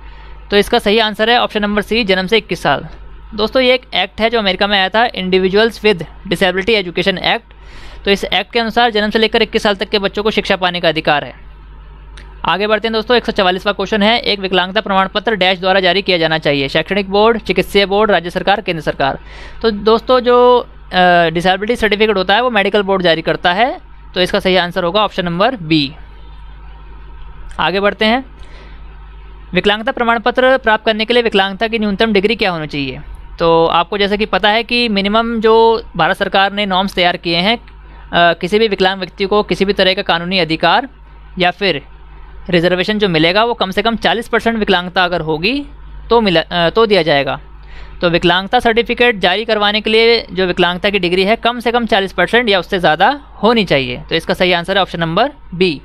तो इसका सही आंसर है ऑप्शन नंबर सी, जन्म से इक्कीस साल। दोस्तों ये एक एक्ट है जो अमेरिका में आया था, individuals with disability education act. तो इस एक्ट के अनुसार जन्म से लेकर इक्कीस साल तक के बच्चों को शिक्षा पाने का अधिकार है। आगे बढ़ते हैं दोस्तों, एक सौ चवालीसवां क्वेश्चन है, एक विकलांगता प्रमाण पत्र डैश द्वारा जारी किया जाना चाहिए, शैक्षणिक बोर्ड, चिकित्सीय बोर्ड, राज्य सरकार, केंद्र सरकार। तो दोस्तों जो डिसेबिलिटी सर्टिफिकेट होता है वो मेडिकल बोर्ड जारी करता है, तो इसका सही आंसर होगा ऑप्शन नंबर बी। आगे बढ़ते हैं, विकलांगता प्रमाण पत्र प्राप्त करने के लिए विकलांगता की न्यूनतम डिग्री क्या होनी चाहिए। तो आपको जैसे कि पता है कि मिनिमम जो भारत सरकार ने नॉर्म्स तैयार किए हैं, आ, किसी भी विकलांग व्यक्ति को किसी भी तरह का कानूनी अधिकार या फिर रिजर्वेशन जो मिलेगा वो कम से कम चालीस परसेंट विकलांगता अगर होगी तो मिला आ, तो दिया जाएगा। तो विकलांगता सर्टिफिकेट जारी करवाने के लिए जो विकलांगता की डिग्री है कम से कम चालीस परसेंट या उससे ज़्यादा होनी चाहिए। तो इसका सही आंसर है ऑप्शन नंबर बी।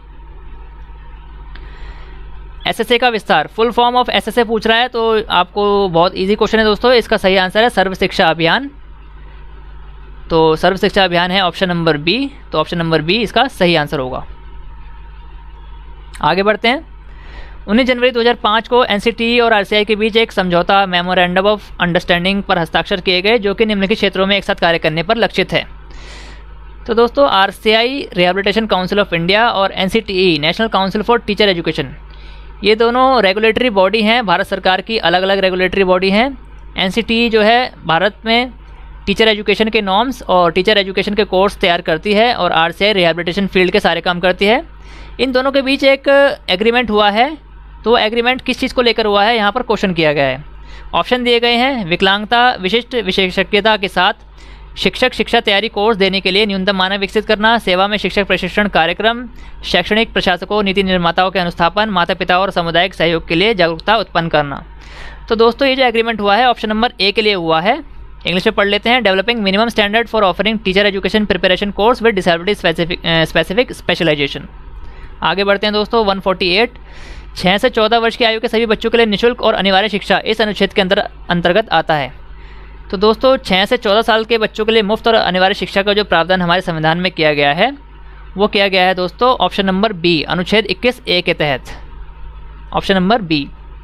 एसएसए का विस्तार, फुल फॉर्म ऑफ एसएसए पूछ रहा है, तो आपको बहुत इजी क्वेश्चन है दोस्तों। इसका सही आंसर है सर्व शिक्षा अभियान। तो सर्व शिक्षा अभियान है ऑप्शन नंबर बी, तो ऑप्शन नंबर बी इसका सही आंसर होगा। आगे बढ़ते हैं, उन्नीस जनवरी दो हज़ार पाँच को एनसीटीई और आरसीआई के बीच एक समझौता मेमोरेंडम ऑफ अंडरस्टैंडिंग पर हस्ताक्षर किए गए जो कि निम्नलिखित क्षेत्रों में एक साथ कार्य करने पर लक्षित है। तो दोस्तों RCI rehabilitation council of India और NCTE national council for teacher education, ये दोनों रेगुलेटरी बॉडी हैं, भारत सरकार की अलग अलग रेगुलेटरी बॉडी हैं। एनसीटीई जो है भारत में टीचर एजुकेशन के नॉर्म्स और टीचर एजुकेशन के कोर्स तैयार करती है और आरसीआई रिहैबिलिटेशन फील्ड के सारे काम करती है। इन दोनों के बीच एक एग्रीमेंट हुआ है, तो एग्रीमेंट किस चीज़ को लेकर हुआ है यहाँ पर क्वेश्चन किया गया है। ऑप्शन दिए गए हैं, विकलांगता विशिष्ट विशेषज्ञता के साथ शिक्षक शिक्षा तैयारी कोर्स देने के लिए न्यूनतम मानक विकसित करना, सेवा में शिक्षक प्रशिक्षण कार्यक्रम, शैक्षणिक प्रशासकों नीति निर्माताओं के अनुस्थापन, माता पिता और सामुदायिक सहयोग के लिए जागरूकता उत्पन्न करना। तो दोस्तों ये जो एग्रीमेंट हुआ है ऑप्शन नंबर ए के लिए हुआ है। इंग्लिश में पढ़ लेते हैं, developing minimum standard for offering teacher education preparation course with disability specific specific specialisation. आगे बढ़ते हैं दोस्तों, एक सौ अड़तालीस, छः से चौदह वर्ष की आयु के सभी बच्चों के लिए निःशुल्क और अनिवार्य शिक्षा इस अनुच्छेद के अंदर अंतर्गत आता है। तो दोस्तों छः से चौदह साल के बच्चों के लिए मुफ्त और अनिवार्य शिक्षा का जो प्रावधान हमारे संविधान में किया गया है वो किया गया है दोस्तों ऑप्शन नंबर बी, अनुच्छेद इक्कीस ए के तहत, ऑप्शन नंबर बी।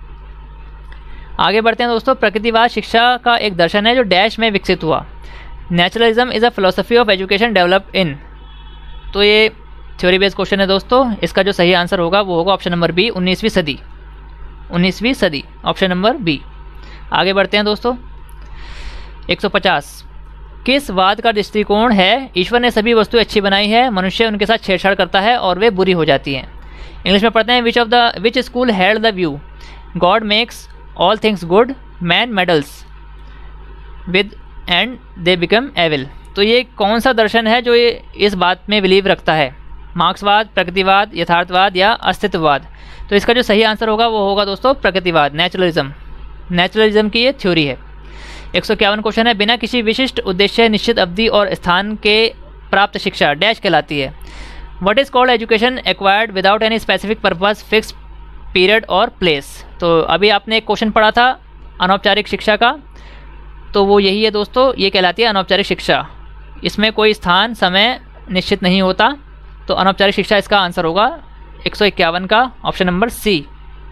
आगे बढ़ते हैं दोस्तों, प्रकृतिवाद शिक्षा का एक दर्शन है जो डैश में विकसित हुआ। Naturalism is a philosophy of education develop in. तो ये थ्योरी बेस्ड क्वेश्चन है दोस्तों, इसका जो सही आंसर होगा वो होगा ऑप्शन नंबर बी, उन्नीसवीं सदी, उन्नीसवीं सदी, ऑप्शन नंबर बी। आगे बढ़ते हैं दोस्तों, एक सौ पचास, किस वाद का दृष्टिकोण है, ईश्वर ने सभी वस्तुएं अच्छी बनाई है, मनुष्य उनके साथ छेड़छाड़ करता है और वे बुरी हो जाती हैं। इंग्लिश में पढ़ते हैं, which of the which school held the view, God makes all things good, man meddles with and they become evil. तो ये कौन सा दर्शन है जो ये इस बात में बिलीव रखता है, मार्क्सवाद, प्रकृतिवाद, यथार्थवाद या अस्तित्ववाद। तो इसका जो सही आंसर होगा वो होगा दोस्तों प्रकृतिवाद, नेचुरलिज्म। नेचुरलिज्म की ये थ्योरी है। एक सौ इक्यावन क्वेश्चन है, बिना किसी विशिष्ट उद्देश्य, निश्चित अवधि और स्थान के प्राप्त शिक्षा डैश कहलाती है। What is called education acquired without any specific purpose, fix period और प्लेस। तो अभी आपने एक क्वेश्चन पढ़ा था अनौपचारिक शिक्षा का, तो वो यही है दोस्तों, ये कहलाती है अनौपचारिक शिक्षा। इसमें कोई स्थान समय निश्चित नहीं होता, तो अनौपचारिक शिक्षा इसका आंसर होगा एक सौ इक्यावन का ऑप्शन नंबर सी।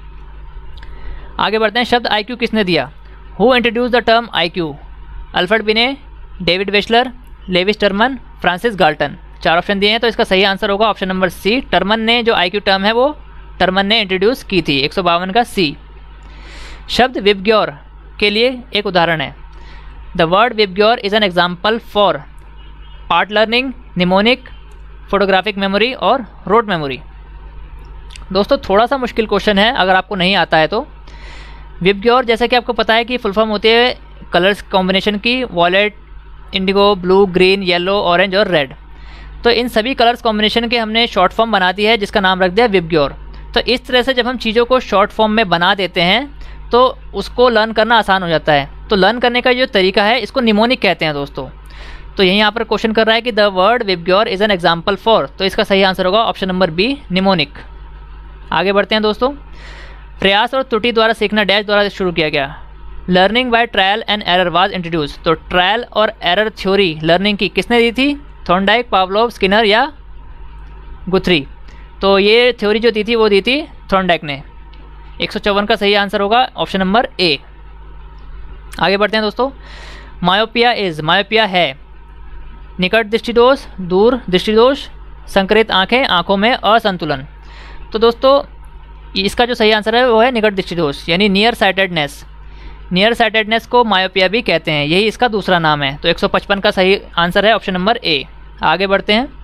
आगे बढ़ते हैं, शब्द आई क्यू किसने दिया, who introduce the term I Q, Alfred Binet, David Wechsler, Lewis Terman, Francis Galton. चार ऑप्शन दिए हैं, तो इसका सही आंसर होगा ऑप्शन नंबर सी, टर्मन ने जो आई क्यू टर्म है वो टर्मन ने इंट्रोड्यूस की थी। एक सौ बावन का सी। शब्द विबग्योर के लिए एक उदाहरण है, the word VIBGYOR is an example for part learning, mnemonic, photographic memory और रोड मेमोरी। दोस्तों थोड़ा सा मुश्किल क्वेश्चन है अगर आपको नहीं आता है तो। विबग्योर जैसा कि आपको पता है कि फुल फॉर्म होती है कलर्स कॉम्बिनेशन की, violet, indigo, blue, green, yellow, orange और रेड। तो इन सभी कलर्स कॉम्बिनेशन के हमने शॉर्ट फॉर्म बना दी है जिसका नाम रख दिया विबग्योर। तो इस तरह से जब हम चीज़ों को शॉर्ट फॉर्म में बना देते हैं तो उसको लर्न करना आसान हो जाता है। तो लर्न करने का जो तरीका है इसको निमोनिक कहते हैं दोस्तों। तो यही यहाँ पर क्वेश्चन कर रहा है कि the word VIBGYOR is an example for, तो इसका सही आंसर होगा ऑप्शन नंबर बी, निमोनिक। आगे बढ़ते हैं दोस्तों, प्रयास और त्रुटि द्वारा सीखना डैश द्वारा शुरू किया गया, learning by trial and error was introduce. तो ट्रायल और एरर थ्योरी लर्निंग की किसने दी थी, थॉर्नडाइक, पावलोव, स्किनर या गुथरी। तो ये थ्योरी जो दी थी वो दी थी थॉर्नडाइक ने। एक सौ चौवन का सही आंसर होगा ऑप्शन नंबर ए। आगे बढ़ते हैं दोस्तों। मायोपिया इज, मायोपिया है निकट दृष्टिदोष, दूर दृष्टिदोष, संकरित आंखें, आंखों में असंतुलन। तो दोस्तों इसका जो सही आंसर है वो है निकट दृष्टिदोष यानी नियर साइटेडनेस। नियर साइटेडनेस को मायोपिया भी कहते हैं, यही इसका दूसरा नाम है। तो एक सौ पचपन का सही आंसर है ऑप्शन नंबर ए। आगे बढ़ते हैं।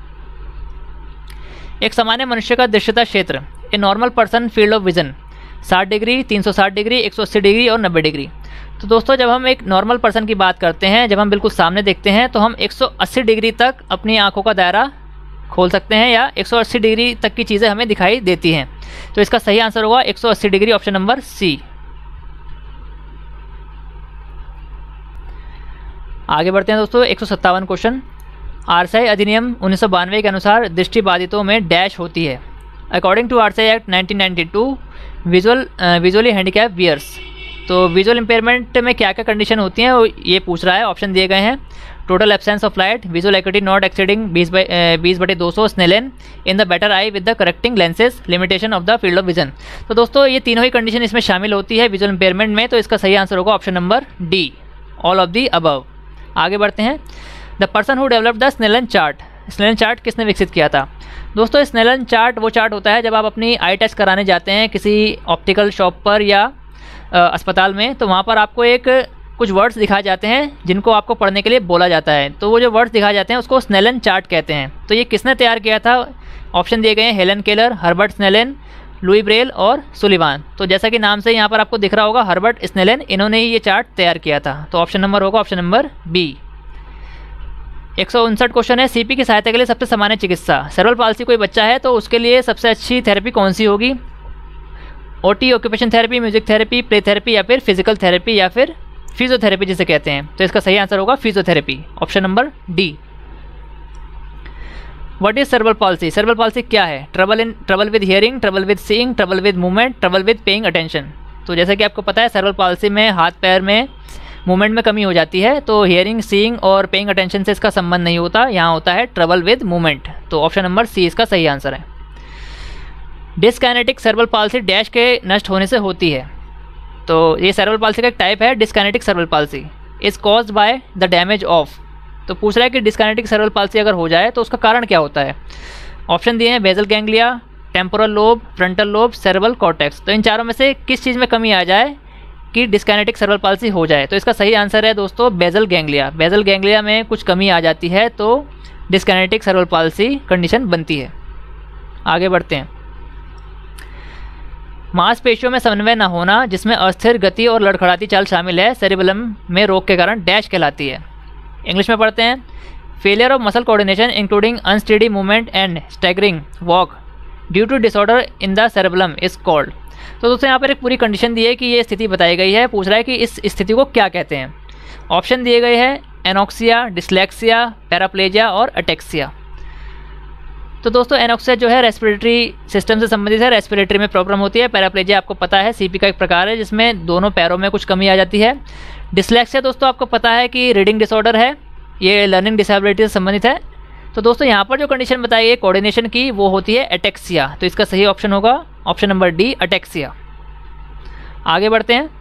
एक सामान्य मनुष्य का दृश्यता क्षेत्र, a normal person field of vision, साठ डिग्री, तीन सौ साठ डिग्री, एक सौ अस्सी डिग्री और नब्बे डिग्री। तो दोस्तों जब हम एक नॉर्मल पर्सन की बात करते हैं, जब हम बिल्कुल सामने देखते हैं तो हम एक सौ अस्सी डिग्री तक अपनी आंखों का दायरा खोल सकते हैं या एक सौ अस्सी डिग्री तक की चीज़ें हमें दिखाई देती हैं। तो इसका सही आंसर होगा एक सौ अस्सी डिग्री ऑप्शन नंबर सी। आगे बढ़ते हैं दोस्तों। एक सौ सत्तावन क्वेश्चन, आरसीआई अधिनियम उन्नीस सौ बानवे के अनुसार दृष्टिबाधितों में डैश होती है। According to RCI act nineteen ninety two visual visually handicap wears. तो विजुअल इम्पेयरमेंट में क्या क्या कंडीशन होती हैं वो ये पूछ रहा है। ऑप्शन दिए गए हैं, total absence of light, visual activity not exceeding बीस बाई बीस बटे दो सौ Snellen in the better eye with the correcting lenses, limitation of the field of vision. तो दोस्तों ये तीनों ही कंडीशन इसमें शामिल होती है विजुअल इम्पेयरमेंट में। तो इसका सही आंसर होगा option number D, all of the above. आगे बढ़ते हैं। The person who developed the Snellen chart, Snellen chart किसने विकसित किया था? दोस्तों स्नेलन चार्ट वो चार्ट होता है जब आप अपनी आई टेस्ट कराने जाते हैं किसी ऑप्टिकल शॉप पर या अस्पताल में, तो वहाँ पर आपको एक कुछ वर्ड्स दिखाए जाते हैं जिनको आपको पढ़ने के लिए बोला जाता है। तो वो जो वर्ड्स दिखाए जाते हैं उसको स्नेलन चार्ट कहते हैं। तो ये किसने तैयार किया था? ऑप्शन दिए गए हैं, Helen Keller, Herbert Snellen, Louis Braille और सुलिवान। तो जैसा कि नाम से यहाँ पर आपको दिख रहा होगा हर्बर्ट स्नेलन, इन्होंने ही ये चार्ट तैयार किया था। तो ऑप्शन नंबर होगा ऑप्शन नंबर बी। एक सौ उनसठ क्वेश्चन है, सीपी की सहायता के लिए सबसे सामान्य चिकित्सा। सेरेब्रल पाल्सी कोई बच्चा है तो उसके लिए सबसे अच्छी थेरेपी कौन सी होगी? OT, occupation therapy, music therapy, play therapy या फिर फिजिकल थेरेपी या फिर फिजियोथेरेपी जिसे कहते हैं। तो इसका सही आंसर होगा physiotherapy, option number D. What is cerebral palsy? Cerebral palsy क्या है? Trouble in trouble with hearing, trouble with seeing, trouble with movement, trouble with paying attention. तो जैसा कि आपको पता है सेरेब्रल पाल्सी में हाथ पैर में मूवमेंट में कमी हो जाती है। तो हियरिंग, सीइंग और पेइंग अटेंशन से इसका संबंध नहीं होता, यहाँ होता है ट्रबल विद मूवमेंट। तो ऑप्शन नंबर सी इसका सही आंसर है। डिस्काइनेटिक सेरेब्रल पाल्सी डैश के नष्ट होने से होती है। तो ये सेरेब्रल पाल्सी का एक टाइप है dyskinetic cerebral palsy, is caused by the damage of. तो पूछ रहा है कि डिस्काइनेटिक सेरेब्रल पाल्सी अगर हो जाए तो उसका कारण क्या होता है। ऑप्शन दिए हैं, basal ganglia, temporal lobe, frontal lobe, cerebral cortex. तो इन चारों में से किस चीज़ में कमी आ जाए कि डिस्काइनेटिक सेरेब्रल पाल्सी हो जाए? तो इसका सही आंसर है दोस्तों बेजल गैंग्लिया। बेजल गैंग्लिया में कुछ कमी आ जाती है तो डिस्काइनेटिक सेरेब्रल पाल्सी कंडीशन बनती है। आगे बढ़ते हैं। मांसपेशियों में समन्वय न होना जिसमें अस्थिर गति और लड़खड़ाती चाल शामिल है, सेरिबेलम में रोग के कारण डैश कहलाती है। इंग्लिश में पढ़ते हैं। Failure of muscle coordination including unsteady movement and staggering walk due to disorder in the cerebellum is called. तो दोस्तों यहाँ पर एक पूरी कंडीशन दी है कि ये स्थिति बताई गई है। पूछ रहा है कि इस स्थिति को क्या कहते हैं। ऑप्शन दिए गए हैं, एनोक्सिया, डिस्लेक्सिया, पैराप्लेजिया और अटेक्सिया। तो दोस्तों एनोक्सिया जो है रेस्पिरेटरी सिस्टम से संबंधित है, रेस्पिरेटरी में प्रॉब्लम होती है। पैराप्लेजिया आपको पता है सीपी का एक प्रकार है जिसमें दोनों पैरों में कुछ कमी आ जाती है। डिस्लेक्सिया दोस्तों आपको पता है कि रीडिंग डिसऑर्डर है, ये लर्निंग डिसेबिलिटी से संबंधित है। तो दोस्तों यहाँ पर जो कंडीशन बताई है कोऑर्डिनेशन की वो होती है एटेक्सिया। तो इसका सही ऑप्शन होगा ऑप्शन नंबर डी, अटेक्सिया। आगे बढ़ते हैं।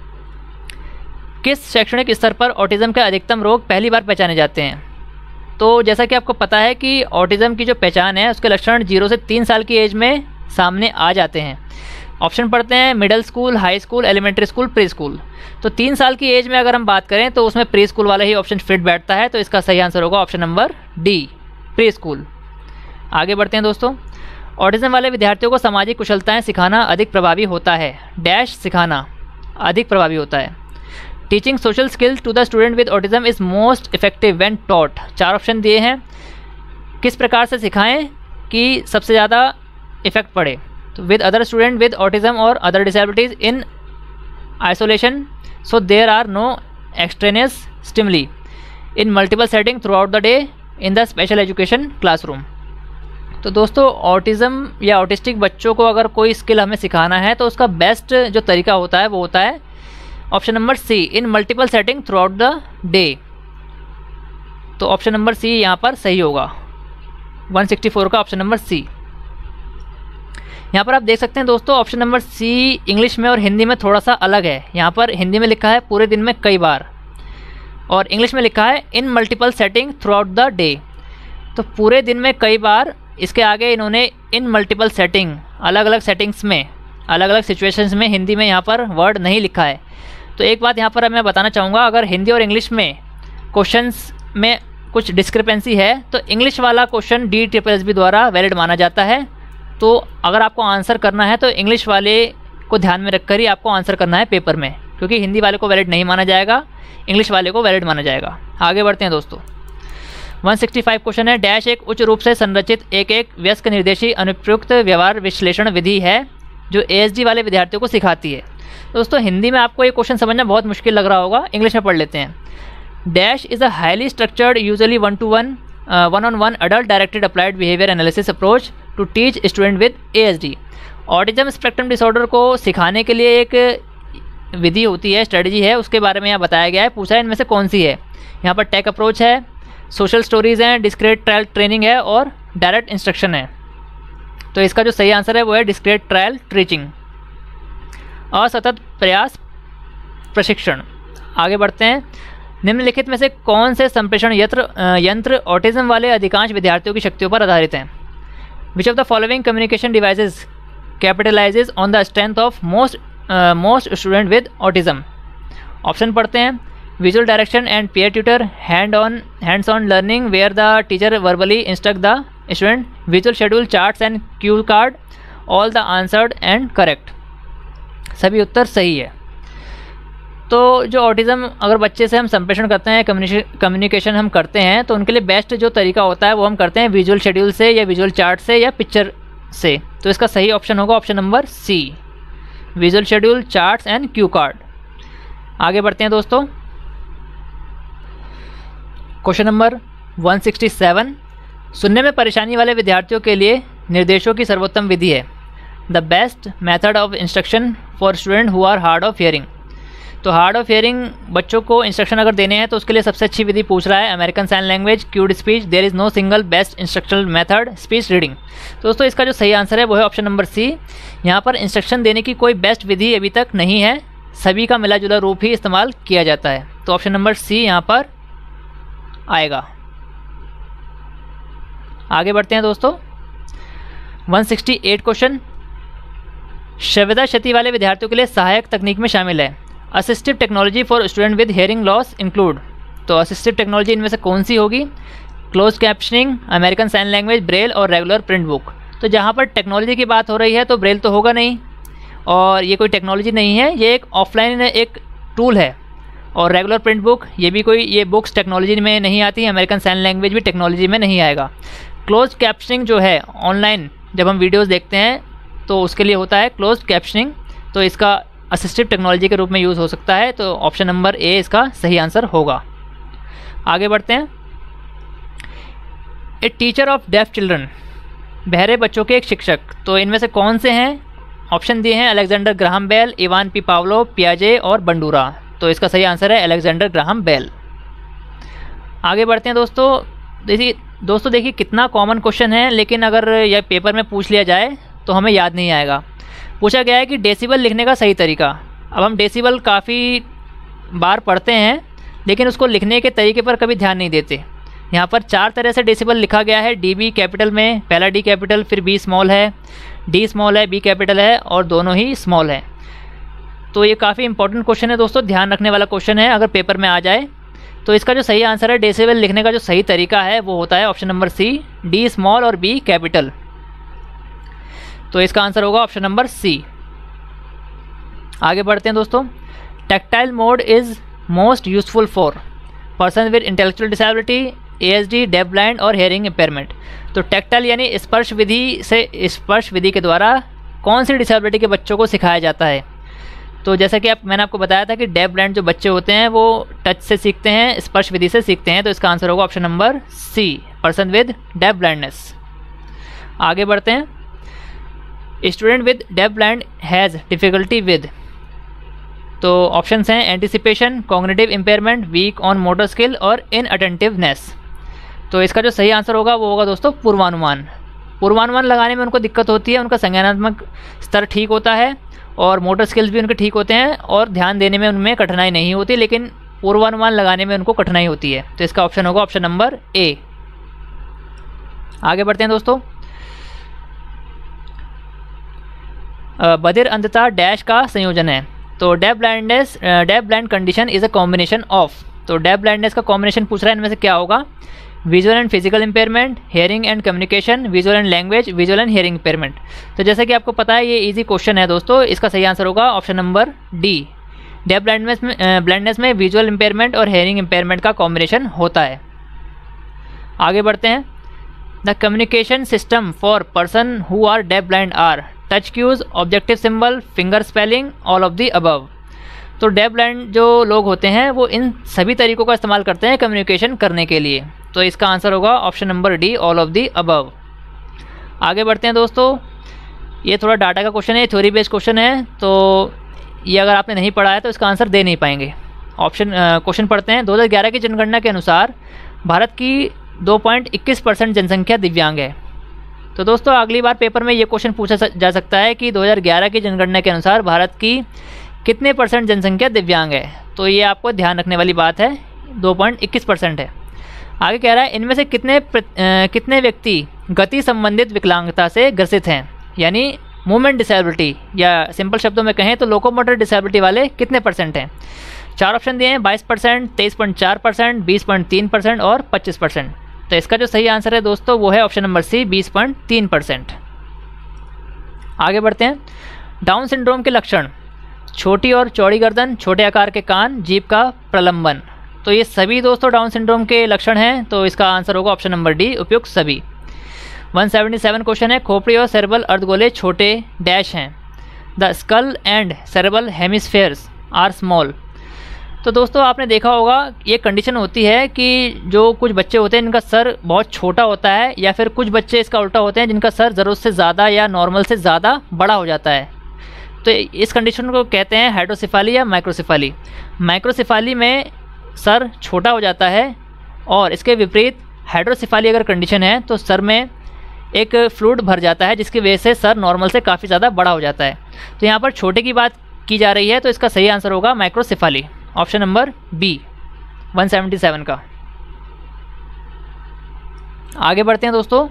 किस शैक्षणिक स्तर पर ऑटिज्म के अधिकतम रोग पहली बार पहचाने जाते हैं? तो जैसा कि आपको पता है कि ऑटिज्म की जो पहचान है उसके लक्षण जीरो से तीन साल की एज में सामने आ जाते हैं। ऑप्शन पढ़ते हैं, middle school, high school, elementary school, preschool. तो तीन साल की एज में अगर हम बात करें तो उसमें प्री स्कूल वाला ही ऑप्शन फिट बैठता है। तो इसका सही आंसर होगा option number D, preschool. आगे बढ़ते हैं दोस्तों। ऑटिज्म वाले विद्यार्थियों को सामाजिक कुशलताएं सिखाना अधिक प्रभावी होता है, डैश सिखाना अधिक प्रभावी होता है। Teaching social skills to the student with autism is most effective when taught. चार ऑप्शन दिए हैं, किस प्रकार से सिखाएं कि सबसे ज़्यादा इफेक्ट पड़े? तो with other student with autism और other disabilities in isolation so there are no extraneous stimuli in multiple setting throughout the day in the special education classroom. तो दोस्तों ऑटिज्म या ऑटिस्टिक बच्चों को अगर कोई स्किल हमें सिखाना है तो उसका बेस्ट जो तरीका होता है वो होता है option number C, in multiple setting throughout the day. तो ऑप्शन नंबर सी यहाँ पर सही होगा, एक सौ चौंसठ का ऑप्शन नंबर सी। यहाँ पर आप देख सकते हैं दोस्तों ऑप्शन नंबर सी इंग्लिश में और हिंदी में थोड़ा सा अलग है। यहाँ पर हिंदी में लिखा है पूरे दिन में कई बार, और इंग्लिश में लिखा है in multiple setting throughout the day. तो पूरे दिन में कई बार, इसके आगे इन्होंने इन मल्टीपल सेटिंग, अलग अलग सेटिंग्स में, अलग अलग सिचुएशंस में हिंदी में यहाँ पर वर्ड नहीं लिखा है। तो एक बात यहाँ पर मैं बताना चाहूँगा, अगर हिंदी और इंग्लिश में क्वेश्चंस में कुछ डिस्क्रिपेंसी है तो इंग्लिश वाला question D triple S B द्वारा वैलिड माना जाता है। तो अगर आपको आंसर करना है तो इंग्लिश वाले को ध्यान में रखकर ही आपको आंसर करना है पेपर में, क्योंकि हिंदी वाले को वैलिड नहीं माना जाएगा, इंग्लिश वाले को वैलिड माना जाएगा। आगे बढ़ते हैं दोस्तों। एक सौ पैंसठ क्वेश्चन है, डैश एक उच्च रूप से संरचित एक एक व्यस्क निर्देशी अनुप्रयुक्त व्यवहार विश्लेषण विधि है जो ए एस डी वाले विद्यार्थियों को सिखाती है। दोस्तों हिंदी में आपको ये क्वेश्चन समझना बहुत मुश्किल लग रहा होगा, इंग्लिश में पढ़ लेते हैं। Dash is a highly structured usually one to one one on one adult directed applied behaviour analysis approach to teach student with A S D. Autism spectrum disorder को सिखाने के लिए एक विधि होती है, स्ट्रेटजी है, उसके बारे में यहाँ बताया गया है। पूछा है इनमें से कौन सी है। यहाँ पर टेक अप्रोच है, सोशल स्टोरीज़ हैं, डिस्क्रीट ट्रायल ट्रेनिंग है और डायरेक्ट इंस्ट्रक्शन है। तो इसका जो सही आंसर है वो है डिस्क्रीट ट्रायल टीचिंग, असतत प्रयास प्रशिक्षण। आगे बढ़ते हैं। निम्नलिखित में से कौन से संप्रेषण यंत्र यंत्र ऑटिज्म वाले अधिकांश विद्यार्थियों की शक्तियों पर आधारित हैं? Which of the following communication devices capitalises on the strength of most most student with autism? Option पढ़ते हैं। Visual direction and peer tutor, hand on hands on learning where the teacher verbally instruct the student, visual schedule, charts and cue card, all the answered and correct। सभी उत्तर सही है। तो जो autism अगर बच्चे से हम संप्रेषण करते हैं, कम्युनिकेशन हम करते हैं, तो उनके लिए बेस्ट जो तरीका होता है वो हम करते हैं विजुअल शेड्यूल से या विजुअल चार्ट से या पिक्चर से। तो इसका सही ऑप्शन होगा option number C, visual schedule, charts and cue card. आगे बढ़ते हैं दोस्तों। क्वेश्चन नंबर एक सौ सरसठ, सुनने में परेशानी वाले विद्यार्थियों के लिए निर्देशों की सर्वोत्तम विधि है। The best method of instruction for student who are hard of hearing. तो हार्ड ऑफ हियरिंग बच्चों को इंस्ट्रक्शन अगर देने हैं तो उसके लिए सबसे अच्छी विधि पूछ रहा है American sign language, cued speech, there is no single best instructional method, speech reading. तो दोस्तों इसका जो सही आंसर है वो है ऑप्शन नंबर सी। यहाँ पर इंस्ट्रक्शन देने की कोई बेस्ट विधि अभी तक नहीं है, सभी का मिला जुला रूप ही इस्तेमाल किया जाता है। तो ऑप्शन नंबर सी यहाँ पर आएगा। आगे बढ़ते हैं दोस्तों। एक सौ अड़सठ क्वेश्चन, श्रव्यता क्षति वाले विद्यार्थियों के लिए सहायक तकनीक में शामिल है। Assistive technology for student with hearing loss include. तो असिस्टिव टेक्नोलॉजी इनमें से कौन सी होगी? Close captioning, American sign language, Braille और रेगुलर प्रिंट बुक। तो जहाँ पर टेक्नोलॉजी की बात हो रही है तो ब्रेल तो होगा नहीं, और ये कोई टेक्नोलॉजी नहीं है, ये एक ऑफलाइन एक टूल है। और रेगुलर प्रिंट बुक, ये भी कोई, ये बुक्स टेक्नोलॉजी में नहीं आती, अमेरिकन साइन लैंग्वेज भी टेक्नोलॉजी में नहीं आएगा। क्लोज कैप्शनिंग जो है ऑनलाइन जब हम वीडियोस देखते हैं तो उसके लिए होता है क्लोज कैप्शनिंग, तो इसका असिस्टिव टेक्नोलॉजी के रूप में यूज़ हो सकता है। तो ऑप्शन नंबर ए इसका सही आंसर होगा। आगे बढ़ते हैं। A teacher of deaf children, बहरे बच्चों के एक शिक्षक। तो इनमें से कौन से हैं? ऑप्शन दिए हैं Alexander Graham Bell, Ivan P Pavlov, पियाजे और बंडूरा। तो इसका सही आंसर है अलेक्जेंडर ग्राहम बेल। आगे बढ़ते हैं दोस्तों। देखिए दोस्तों देखिए कितना कॉमन क्वेश्चन है, लेकिन अगर यह पेपर में पूछ लिया जाए तो हमें याद नहीं आएगा। पूछा गया है कि डेसिबल लिखने का सही तरीका। अब हम डेसिबल काफ़ी बार पढ़ते हैं लेकिन उसको लिखने के तरीके पर कभी ध्यान नहीं देते। यहाँ पर चार तरह से डेसिबल लिखा गया है। डी बी कैपिटल में, पहला डी कैपिटल, फिर बी स्मॉल है, डी स्मॉल है, बी कैपिटल है और दोनों ही स्मॉल है। तो ये काफ़ी इंपॉर्टेंट क्वेश्चन है दोस्तों, ध्यान रखने वाला क्वेश्चन है अगर पेपर में आ जाए। तो इसका जो सही आंसर है डेसिबल लिखने का जो सही तरीका है वो होता है option number C, D small और बी कैपिटल। तो इसका आंसर होगा ऑप्शन नंबर सी। आगे बढ़ते हैं दोस्तों। Tactile mode is most useful for person with intellectual disability, A S D, deaf blind और हेयरिंग इम्पेयरमेंट। तो टैक्टाइल यानी स्पर्श विधि से, स्पर्श विधि के द्वारा कौन सी डिसेबिलिटी के बच्चों को सिखाया जाता है? तो जैसा कि आप मैंने आपको बताया था कि डेफ ब्लाइंड जो बच्चे होते हैं वो टच से सीखते हैं, स्पर्श विधि से सीखते हैं। तो इसका आंसर होगा option number C, person with deaf blindness. आगे बढ़ते हैं। Student with deaf blind has difficulty with. तो ऑप्शंस हैं anticipation, cognitive impairment, weak on motor skill और इनअटेंटिवनेस। तो इसका जो सही आंसर होगा वो होगा दोस्तों पूर्वानुमान। पूर्वानुमान लगाने में उनको दिक्कत होती है, उनका संज्ञानात्मक स्तर ठीक होता है और मोटर स्किल्स भी उनके ठीक होते हैं और ध्यान देने में उनमें कठिनाई नहीं होती, लेकिन पूर्वानुमान लगाने में उनको कठिनाई होती है। तो इसका ऑप्शन होगा ऑप्शन नंबर ए। आगे बढ़ते हैं दोस्तों। बधिर अंधता डैश का संयोजन है। तो deaf blindness deaf blind condition is a combination of. तो डेफ ब्लाइंडनेस का कॉम्बिनेशन पूछ रहा है, इनमें से क्या होगा? Visual and physical impairment, hearing and communication, visual and language, visual and hearing impairment. तो जैसे कि आपको पता है ये इजी क्वेश्चन है दोस्तों, इसका सही आंसर होगा option number D. Deaf blindness में ब्लाइंडनेस में विजुअल इंपेयरमेंट और हेयरिंग इंपेयरमेंट का कॉम्बिनेशन होता है। आगे बढ़ते हैं। The communication system for person who are deaf blind are touch cues, objective symbol, finger spelling, all of the above. तो डेफ ब्लाइंड जो लोग होते हैं वो इन सभी तरीकों का इस्तेमाल करते हैं कम्युनिकेशन करने के लिए। तो इसका आंसर होगा option number D, all of the above. आगे बढ़ते हैं दोस्तों। ये थोड़ा डाटा का क्वेश्चन है, थ्योरी बेस्ड क्वेश्चन है, तो ये अगर आपने नहीं पढ़ा है तो इसका आंसर दे नहीं पाएंगे। ऑप्शन क्वेश्चन पढ़ते हैं। दो हज़ार ग्यारह की जनगणना के अनुसार भारत की दो पॉइंट इक्कीस परसेंट जनसंख्या दिव्यांग है। तो दोस्तों अगली बार पेपर में ये क्वेश्चन पूछा जा सकता है कि दो हज़ार ग्यारह की जनगणना के अनुसार भारत की कितने परसेंट जनसंख्या दिव्यांग है। तो ये आपको ध्यान रखने वाली बात है, दो पॉइंट इक्कीस परसेंट है। आगे कह रहा है इनमें से कितने आ, कितने व्यक्ति गति संबंधित विकलांगता से ग्रसित हैं, यानी मूवमेंट डिसेबिलिटी, या सिंपल शब्दों में कहें तो लोकोमोटर डिसेबिलिटी वाले कितने परसेंट हैं। चार ऑप्शन दिए हैं, बाईस परसेंट, तेईस पॉइंट चार परसेंट, बीस पॉइंट तीन परसेंट और पच्चीस परसेंट। तो इसका जो सही आंसर है दोस्तों वो है ऑप्शन नंबर सी, बीस पॉइंट तीन परसेंट। आगे बढ़ते हैं। डाउन सिंड्रोम के लक्षण: छोटी और चौड़ी गर्दन, छोटे आकार के कान, जीभ का प्रलंबन। तो ये सभी दोस्तों डाउन सिंड्रोम के लक्षण हैं, तो इसका आंसर होगा ऑप्शन नंबर डी, उपयुक्त सभी। एक सौ सतहत्तर क्वेश्चन है। खोपड़ी और सेरेब्रल अर्धगोले छोटे डैश हैं। The skull and cerebral hemispheres are small. तो दोस्तों आपने देखा होगा ये कंडीशन होती है कि जो कुछ बच्चे होते हैं इनका सर बहुत छोटा होता है, या फिर कुछ बच्चे इसका उल्टा होते हैं जिनका सर ज़रूरत से ज़्यादा या नॉर्मल से ज़्यादा बड़ा हो जाता है। तो इस कंडीशन को कहते हैं हाइड्रोसेफाली या माइक्रोसेफाली। माइक्रोसेफाली में सर छोटा हो जाता है, और इसके विपरीत हाइड्रोसेफाली अगर कंडीशन है तो सर में एक फ्लूइड भर जाता है, जिसकी वजह से सर नॉर्मल से काफ़ी ज़्यादा बड़ा हो जाता है। तो यहाँ पर छोटे की बात की जा रही है, तो इसका सही आंसर होगा माइक्रोसेफाली, ऑप्शन नंबर बी, एक सौ सतहत्तर का। आगे बढ़ते हैं दोस्तों।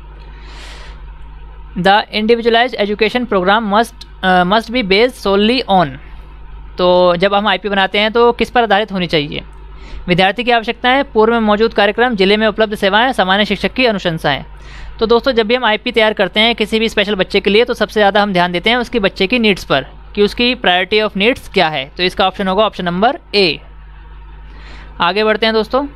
The individualized education program must must be based solely on. तो जब हम आईपी बनाते हैं तो किस पर आधारित होनी चाहिए? विद्यार्थी की आवश्यकताएं, पूर्व में मौजूद कार्यक्रम, जिले में उपलब्ध सेवाएं, सामान्य शिक्षक की अनुशंसाएं। तो दोस्तों जब भी हम आईपी तैयार करते हैं किसी भी स्पेशल बच्चे के लिए, तो सबसे ज़्यादा हम ध्यान देते हैं उसकी बच्चे की नीड्स पर, कि उसकी प्रायोरिटी ऑफ नीड्स क्या है। तो इसका ऑप्शन होगा ऑप्शन नंबर ए। आगे बढ़ते हैं दोस्तों।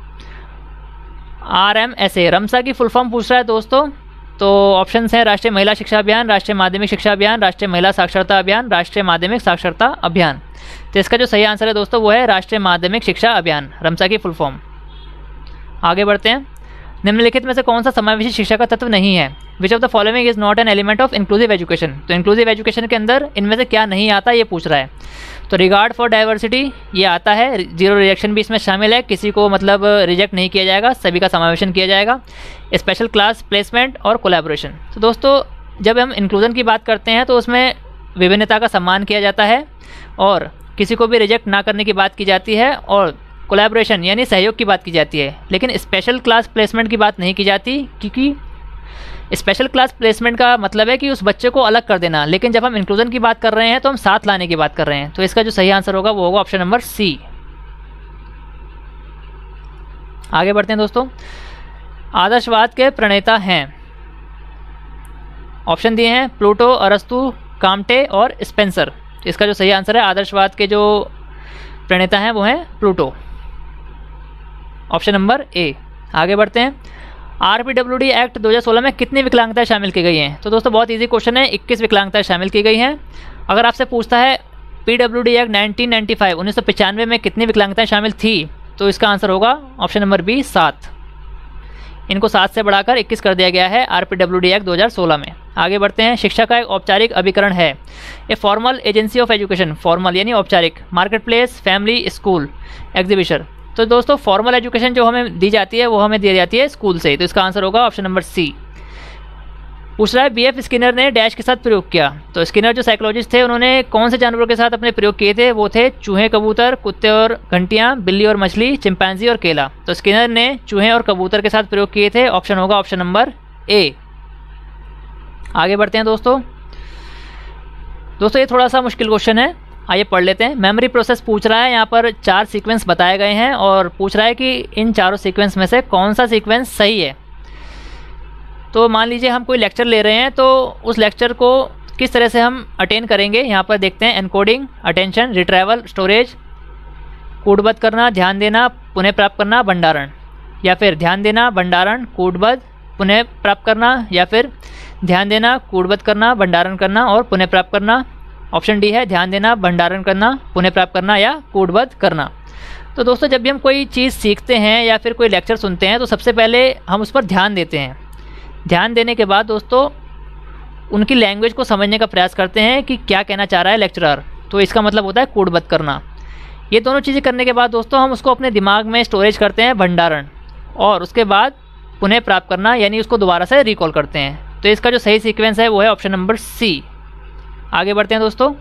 R M S A RMSA की फुल फॉर्म पूछ रहा है दोस्तों। तो ऑप्शंस हैं राष्ट्रीय महिला शिक्षा अभियान, राष्ट्रीय माध्यमिक शिक्षा अभियान, राष्ट्रीय महिला साक्षरता अभियान, राष्ट्रीय माध्यमिक साक्षरता अभियान। तो इसका जो सही आंसर है दोस्तों वो है राष्ट्रीय माध्यमिक शिक्षा अभियान, रमसा की फुल फॉर्म। आगे बढ़ते हैं। निम्नलिखित में से कौन सा समावेशी शिक्षा का तत्व नहीं है? Which of the following is not an element of inclusive education. तो इंक्लूसिव एजुकेशन के अंदर इनमें से क्या नहीं आता ये पूछ रहा है। तो रिगार्ड फॉर डाइवर्सिटी ये आता है, जीरो रिजेक्शन भी इसमें शामिल है, किसी को मतलब रिजेक्ट नहीं किया जाएगा, सभी का समावेशन किया जाएगा। स्पेशल क्लास प्लेसमेंट और कोलैबोरेशन। तो दोस्तों जब हम इंक्लूजन की बात करते हैं तो उसमें विभिन्नता का सम्मान किया जाता है, और किसी को भी रिजेक्ट ना करने की बात की जाती है, और कोलैबोरेशन यानी सहयोग की बात की जाती है। लेकिन स्पेशल क्लास प्लेसमेंट की बात नहीं की जाती, क्योंकि स्पेशल क्लास प्लेसमेंट का मतलब है कि उस बच्चे को अलग कर देना, लेकिन जब हम इंक्लूजन की बात कर रहे हैं तो हम साथ लाने की बात कर रहे हैं। तो इसका जो सही आंसर होगा वो होगा ऑप्शन नंबर सी। आगे बढ़ते हैं दोस्तों। आदर्शवाद के प्रणेता हैं। ऑप्शन दिए हैं प्लूटो, अरस्तु, काम्टे और स्पेंसर। तो इसका जो सही आंसर है आदर्शवाद के जो प्रणेता हैं वो हैं प्लूटो, ऑप्शन नंबर ए। आगे बढ़ते हैं। आरपीडब्ल्यूडी एक्ट दो हज़ार सोलह में कितनी विकलांगताएं शामिल की गई हैं? तो दोस्तों बहुत इजी क्वेश्चन है, इक्कीस विकलांगताएं शामिल की गई हैं। अगर आपसे पूछता है PWD act nineteen ninety five उन्नीस सौ पचानवे में कितनी विकलांगताएं शामिल थी, तो इसका आंसर होगा ऑप्शन नंबर बी, सात। इनको सात से बढ़ाकर इक्कीस कर दिया गया है आरपीडब्ल्यूडी एक्ट दो हज़ार सोलह में। आगे बढ़ते हैं। शिक्षा का एक औपचारिक अभिकरण है। A formal agency of education, formal यानी औपचारिक, market place, family, school, exhibition. तो दोस्तों फॉर्मल एजुकेशन जो हमें दी जाती है वो हमें दी जाती है स्कूल से, तो इसका आंसर होगा ऑप्शन नंबर सी। पूछ रहा है बी एफ स्किनर ने डैश के साथ प्रयोग किया। तो स्किनर जो साइकोलॉजिस्ट थे उन्होंने कौन से जानवरों के साथ अपने प्रयोग किए थे? वो थे चूहे, कबूतर, कुत्ते और घंटियाँ, बिल्ली और मछली, चिंपैंजी और केला। तो स्किनर ने चूहे और कबूतर के साथ प्रयोग किए थे। ऑप्शन होगा ऑप्शन नंबर ए। आगे बढ़ते हैं दोस्तों। दोस्तों ये थोड़ा सा मुश्किल क्वेश्चन है, आइए पढ़ लेते हैं। मेमोरी प्रोसेस पूछ रहा है, यहाँ पर चार सीक्वेंस बताए गए हैं और पूछ रहा है कि इन चारों सीक्वेंस में से कौन सा सीक्वेंस सही है। तो मान लीजिए हम कोई लेक्चर ले रहे हैं, तो उस लेक्चर को किस तरह से हम अटेन करेंगे यहाँ पर देखते हैं। एनकोडिंग, अटेंशन, रिट्रैवल, स्टोरेज, कूटबद्ध करना, ध्यान देना, पुनः प्राप्त करना, भंडारण। या फिर ध्यान देना, भंडारण, कूटबद्ध, पुनः प्राप्त करना, या फिर ध्यान देना, कूटबद्ध करना, भंडारण करना और पुनः प्राप्त करना। ऑप्शन डी है ध्यान देना, भंडारण करना, पुनः प्राप्त करना या कूटबद्ध करना। तो दोस्तों जब भी हम कोई चीज़ सीखते हैं या फिर कोई लेक्चर सुनते हैं तो सबसे पहले हम उस पर ध्यान देते हैं। ध्यान देने के बाद दोस्तों उनकी लैंग्वेज को समझने का प्रयास करते हैं कि क्या कहना चाह रहा है लेक्चरर। तो इसका मतलब होता है कूटबद्ध करना। ये दोनों चीज़ें करने के बाद दोस्तों हम उसको अपने दिमाग में स्टोरेज करते हैं, भंडारण, और उसके बाद पुनः प्राप्त करना यानी उसको दोबारा से रिकॉल करते हैं। तो इसका जो सही सीक्वेंस है वो है ऑप्शन नंबर सी। आगे बढ़ते हैं दोस्तों।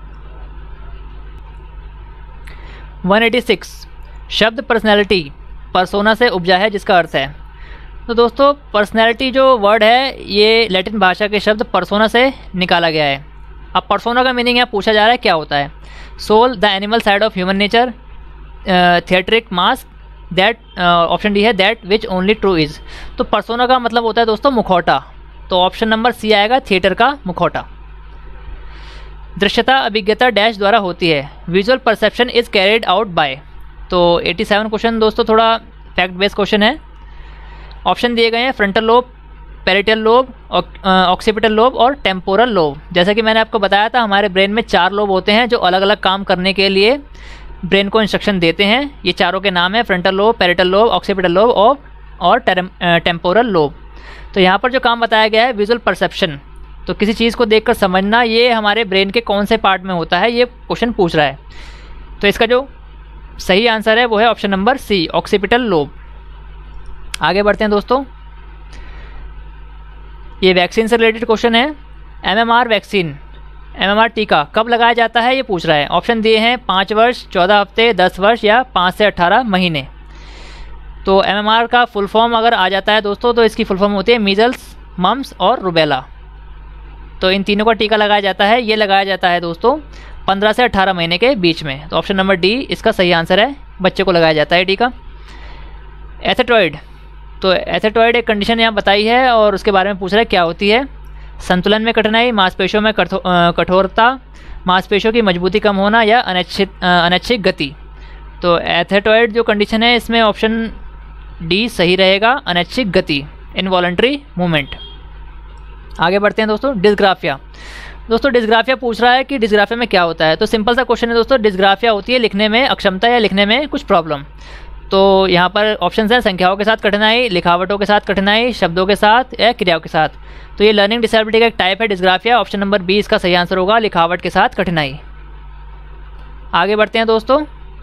वन एटी सिक्स शब्द पर्सनैलिटी पर्सोना से उपजा है, जिसका अर्थ है। तो दोस्तों पर्सनैलिटी जो वर्ड है ये लैटिन भाषा के शब्द पर्सोना से निकाला गया है। अब पर्सोना का मीनिंग यहाँ पूछा जा रहा है क्या होता है। Soul, the animal side of human nature, theatric mask, that, option D है that which only true is. तो पर्सोना का मतलब होता है दोस्तों मुखौटा। तो ऑप्शन नंबर सी आएगा, थिएटर का मुखौटा। दृश्यता अभिज्ञता डैश द्वारा होती है। Visual perception is carried out by. तो सत्तासी क्वेश्चन दोस्तों थोड़ा फैक्ट बेस्ड क्वेश्चन है। ऑप्शन दिए गए हैं frontal lobe, parietal lobe, occipital lobe और टेम्पोरल लोब। जैसा कि मैंने आपको बताया था हमारे ब्रेन में चार लोब होते हैं जो अलग अलग काम करने के लिए ब्रेन को इंस्ट्रक्शन देते हैं। ये चारों के नाम है frontal lobe, parietal lobe, occipital lobe और और टेम्पोरल लोब। तो यहाँ पर जो काम बताया गया है विजुअल परसेप्शन, तो किसी चीज़ को देखकर समझना, ये हमारे ब्रेन के कौन से पार्ट में होता है ये क्वेश्चन पूछ रहा है। तो इसका जो सही आंसर है वो है option number C, occipital lobe. आगे बढ़ते हैं दोस्तों। ये वैक्सीन से रिलेटेड क्वेश्चन है। एमएमआर वैक्सीन, एमएमआर टीका कब लगाया जाता है ये पूछ रहा है। ऑप्शन दिए हैं पाँच वर्ष, चौदह हफ्ते, दस वर्ष या पाँच से अट्ठारह महीने। तो एमएमआर का फुल फॉर्म अगर आ जाता है दोस्तों तो इसकी फुल फॉर्म होती है मीजल्स, मम्स और रुबेला। तो इन तीनों का टीका लगाया जाता है। ये लगाया जाता है दोस्तों पंद्रह से अट्ठारह महीने के बीच में। तो ऑप्शन नंबर डी इसका सही आंसर है, बच्चे को लगाया जाता है टीका। एथेटॉइड, तो एथेटॉइड एक कंडीशन यहाँ बताई है और उसके बारे में पूछ रहा है क्या होती है। संतुलन में कठिनाई, मांसपेशियों में कठोरता, मांसपेशियों की मजबूती कम होना या अनैच्छिक अनैच्छिक गति। तो एथेटॉइड जो कंडीशन है इसमें ऑप्शन डी सही रहेगा, अनैच्छिक गति, इनवॉलंटरी मूवमेंट। आगे बढ़ते हैं दोस्तों। डिस्ग्राफिया, दोस्तों डिस्ग्राफिया पूछ रहा है कि डिस्ग्राफिया में क्या होता है। तो सिंपल सा क्वेश्चन है दोस्तों, डिस्ग्राफिया होती है लिखने में अक्षमता या लिखने में कुछ प्रॉब्लम। तो यहाँ पर ऑप्शन हैं संख्याओं के साथ कठिनाई, लिखावटों के साथ कठिनाई, शब्दों के साथ या क्रियाओं के साथ। तो ये लर्निंग डिसेबिलिटी का एक टाइप है डिस्ग्राफिया। ऑप्शन नंबर बी इसका सही आंसर होगा, लिखावट के साथ कठिनाई। आगे बढ़ते हैं दोस्तों।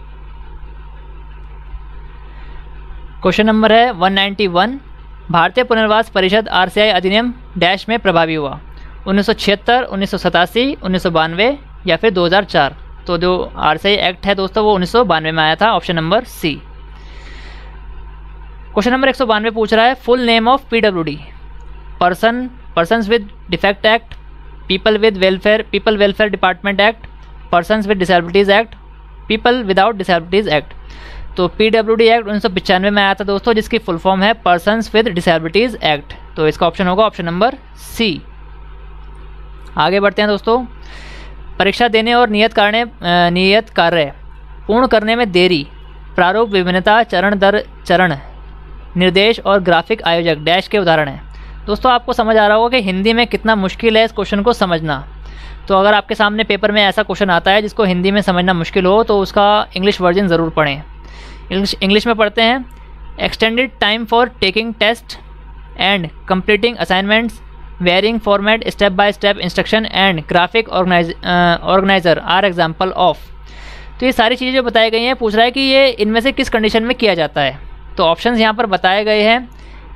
क्वेश्चन नंबर है वन नाइन्टी वन। भारतीय पुनर्वास परिषद आरसीआई अधिनियम डैश में प्रभावी हुआ। उन्नीस सौ छिहत्तर, उन्नीस सौ सतासी, उन्नीस सौ बानवे या फिर दो हज़ार चार। तो जो आरसीआई एक्ट है दोस्तों वो उन्नीस सौ बानवे में आया था, option number C. Question number एक सौ बानवे पूछ रहा है full name of PWD. Person persons with defect act, people with welfare people welfare department act, persons with disabilities act, people without disabilities act. तो पीडब्ल्यूडी एक्ट उन्नीस सौ पचानवे में आया था दोस्तों, जिसकी फुल फॉर्म है पर्सन्स विद डिसेबिलिटीज़ एक्ट। तो इसका ऑप्शन होगा ऑप्शन नंबर सी। आगे बढ़ते हैं दोस्तों। परीक्षा देने और नियत कार्य नियत कार्य पूर्ण करने में देरी, प्रारूप विभिन्नता, चरण दर चरण, निर्देश और ग्राफिक आयोजक डैश के उदाहरण हैं। दोस्तों आपको समझ आ रहा होगा कि हिंदी में कितना मुश्किल है इस क्वेश्चन को समझना। तो अगर आपके सामने पेपर में ऐसा क्वेश्चन आता है जिसको हिंदी में समझना मुश्किल हो तो उसका इंग्लिश वर्जन ज़रूर पढ़ें। इंग्लिश इंग्लिश में पढ़ते हैं। Extended time for taking test and completing assignments, varying format, step by step instruction and graphic organiser are example of. तो ये सारी चीज़ें जो बताई गई हैं पूछ रहा है कि ये इनमें से किस कंडीशन में किया जाता है। तो ऑप्शंस यहाँ पर बताए गए हैं।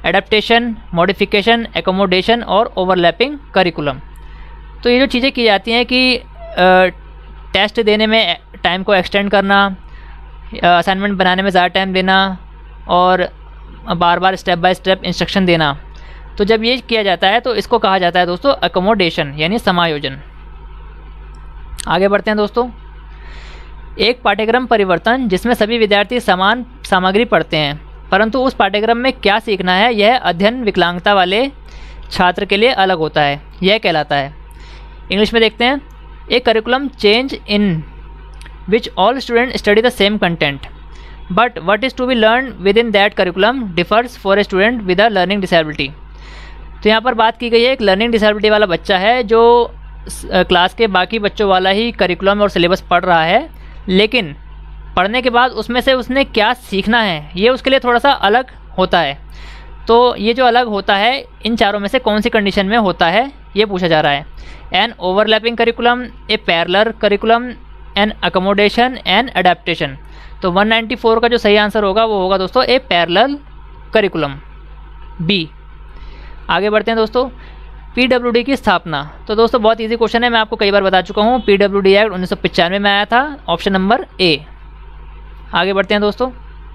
एडेप्टेशन, मॉडिफिकेशन, एकोमोडेशन और ओवरलैपिंग करिकुलम। तो ये जो चीज़ें की जाती हैं कि टेस्ट देने में टाइम को एक्सटेंड करना, असाइनमेंट बनाने में ज़्यादा टाइम देना और बार बार स्टेप बाय स्टेप इंस्ट्रक्शन देना, तो जब ये किया जाता है तो इसको कहा जाता है दोस्तों अकोमोडेशन यानी समायोजन। आगे बढ़ते हैं दोस्तों। एक पाठ्यक्रम परिवर्तन जिसमें सभी विद्यार्थी समान सामग्री पढ़ते हैं परंतु उस पाठ्यक्रम में क्या सीखना है यह अध्ययन विकलांगता वाले छात्र के लिए अलग होता है, यह कहलाता है। इंग्लिश में देखते हैं, a curriculum change in which all student study the same content but what is to be learn within that curriculum differs for a student with a learning disability. तो यहाँ पर बात की गई है एक लर्निंग डिसेबिलिटी वाला बच्चा है जो क्लास के बाकी बच्चों वाला ही करिकुलम और सिलेबस पढ़ रहा है, लेकिन पढ़ने के बाद उसमें से उसने क्या सीखना है ये उसके लिए थोड़ा सा अलग होता है। तो ये जो अलग होता है इन चारों में से कौन सी कंडीशन में होता है ये पूछा जा रहा है। An overlapping curriculum, a parallel curriculum, an accommodation, an adaptation. तो एक सौ चौरानवे का जो सही आंसर होगा वो होगा दोस्तों ए पैरेलल करिकुलम, बी। आगे बढ़ते हैं दोस्तों। पीडब्ल्यूडी की स्थापना। तो दोस्तों बहुत इजी क्वेश्चन है, मैं आपको कई बार बता चुका हूँ। पीडब्ल्यूडी एक्ट उन्नीस सौ पचानवे में आया था, ऑप्शन नंबर ए। आगे बढ़ते हैं दोस्तों।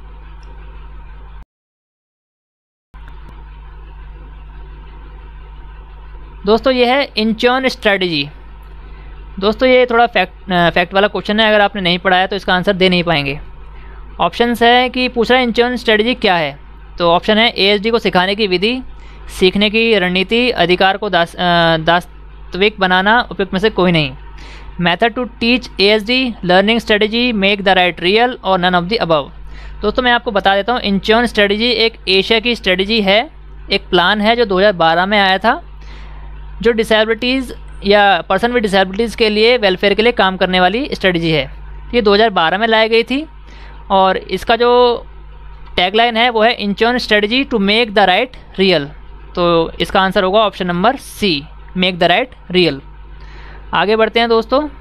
दोस्तों ये है इंचॉन स्ट्रेटजी। दोस्तों ये थोड़ा फैक्ट फैक्ट वाला क्वेश्चन है, अगर आपने नहीं पढ़ा है तो इसका आंसर दे नहीं पाएंगे। ऑप्शंस है कि पूछ रहा है इंचॉन स्ट्रेटजी क्या है, तो ऑप्शन है एएसडी को सिखाने की विधि, सीखने की रणनीति, अधिकार को दास दास्तविक बनाना, उपयुक्त में से कोई नहीं। Method to teach ASD, learning strategy, make the right real और नन ऑफ द अबव। दोस्तों मैं आपको बता देता हूँ, इंचॉन स्ट्रेटजी एक एशिया की स्ट्रेटजी है, एक प्लान है जो दो हज़ार बारह में आया था, जो डिसेबिलिटीज़ या पर्सन विद डिसेबिलिटीज़ के लिए वेलफेयर के लिए काम करने वाली स्ट्रेटजी है। ये दो हज़ार बारह में लाई गई थी और इसका जो टैगलाइन है वो है Incheon strategy to make the right real. तो इसका आंसर होगा option number C, make the right real. आगे बढ़ते हैं दोस्तों। एक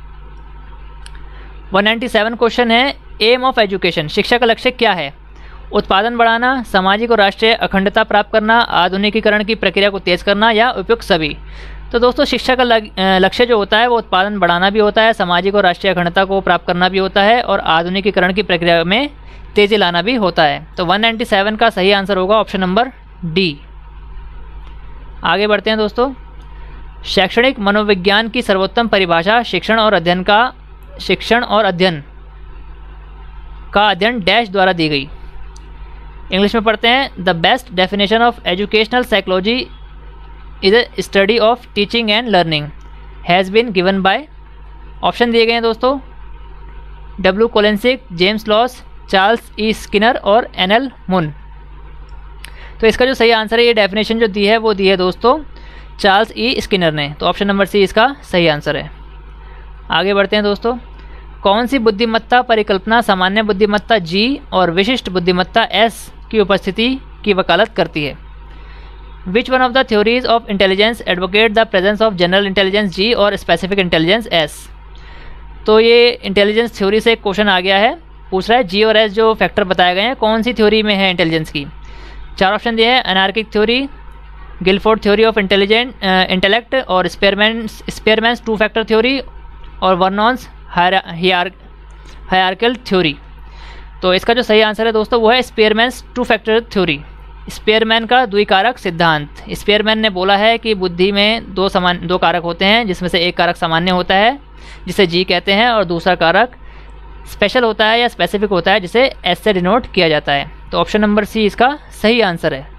सौ सत्तानवे क्वेश्चन है, एम ऑफ एजुकेशन, शिक्षा का लक्ष्य क्या है? उत्पादन बढ़ाना, सामाजिक और राष्ट्रीय अखंडता प्राप्त करना, आधुनिकीकरण की प्रक्रिया को तेज करना या उपयुक्त सभी। तो दोस्तों शिक्षा का लक्ष्य जो होता है वो उत्पादन बढ़ाना भी होता है, सामाजिक और राष्ट्रीय अखंडता को प्राप्त करना भी होता है और आधुनिकीकरण की प्रक्रिया में तेजी लाना भी होता है। तो एक सौ सत्तानवे का सही आंसर होगा ऑप्शन नंबर डी। आगे बढ़ते हैं दोस्तों। शैक्षणिक मनोविज्ञान की सर्वोत्तम परिभाषा शिक्षण और अध्ययन का शिक्षण और अध्ययन का अध्ययन डैश द्वारा दी गई। इंग्लिश में पढ़ते हैं, the best definition of educational psychology is a study of teaching and learning has been given by. Option दिए गए हैं दोस्तों, W Kolesnik, James Ross, Charles E Skinner और एन एल मुन। तो इसका जो सही आंसर है, ये डेफिनेशन जो दी है वो दी है दोस्तों चार्ल्स ई स्किनर ने। तो ऑप्शन नंबर सी इसका सही आंसर है। आगे बढ़ते हैं दोस्तों। कौन सी बुद्धिमत्ता परिकल्पना सामान्य बुद्धिमत्ता जी और विशिष्ट बुद्धिमत्ता एस की उपस्थिति की वकालत करती है? Which one of the theories of intelligence advocate the presence of general intelligence G और स्पेसिफिक इंटेलिजेंस एस। तो ये इंटेलिजेंस थ्योरी से एक क्वेश्चन आ गया है, पूछ रहा है जी और एस जो फैक्टर बताए गए हैं कौन सी थ्योरी में है इंटेलिजेंस की। चार ऑप्शन दिए हैं, anarchic theory, Guilford theory of intelligent intellect और Spearman Spearman's two factor theory और वर्नॉन्स हायरार्किकल थ्योरी। तो इसका जो सही आंसर है दोस्तों वो है Spearman's two factor theory, Spearman का द्विकारक सिद्धांत। स्पेयरमैन ने बोला है कि बुद्धि में दो समान दो कारक होते हैं जिसमें से एक कारक सामान्य होता है जिसे जी कहते हैं और दूसरा कारक स्पेशल होता है या स्पेसिफिक होता है जिसे एस से डिनोट किया जाता है। तो ऑप्शन नंबर सी इसका सही आंसर है।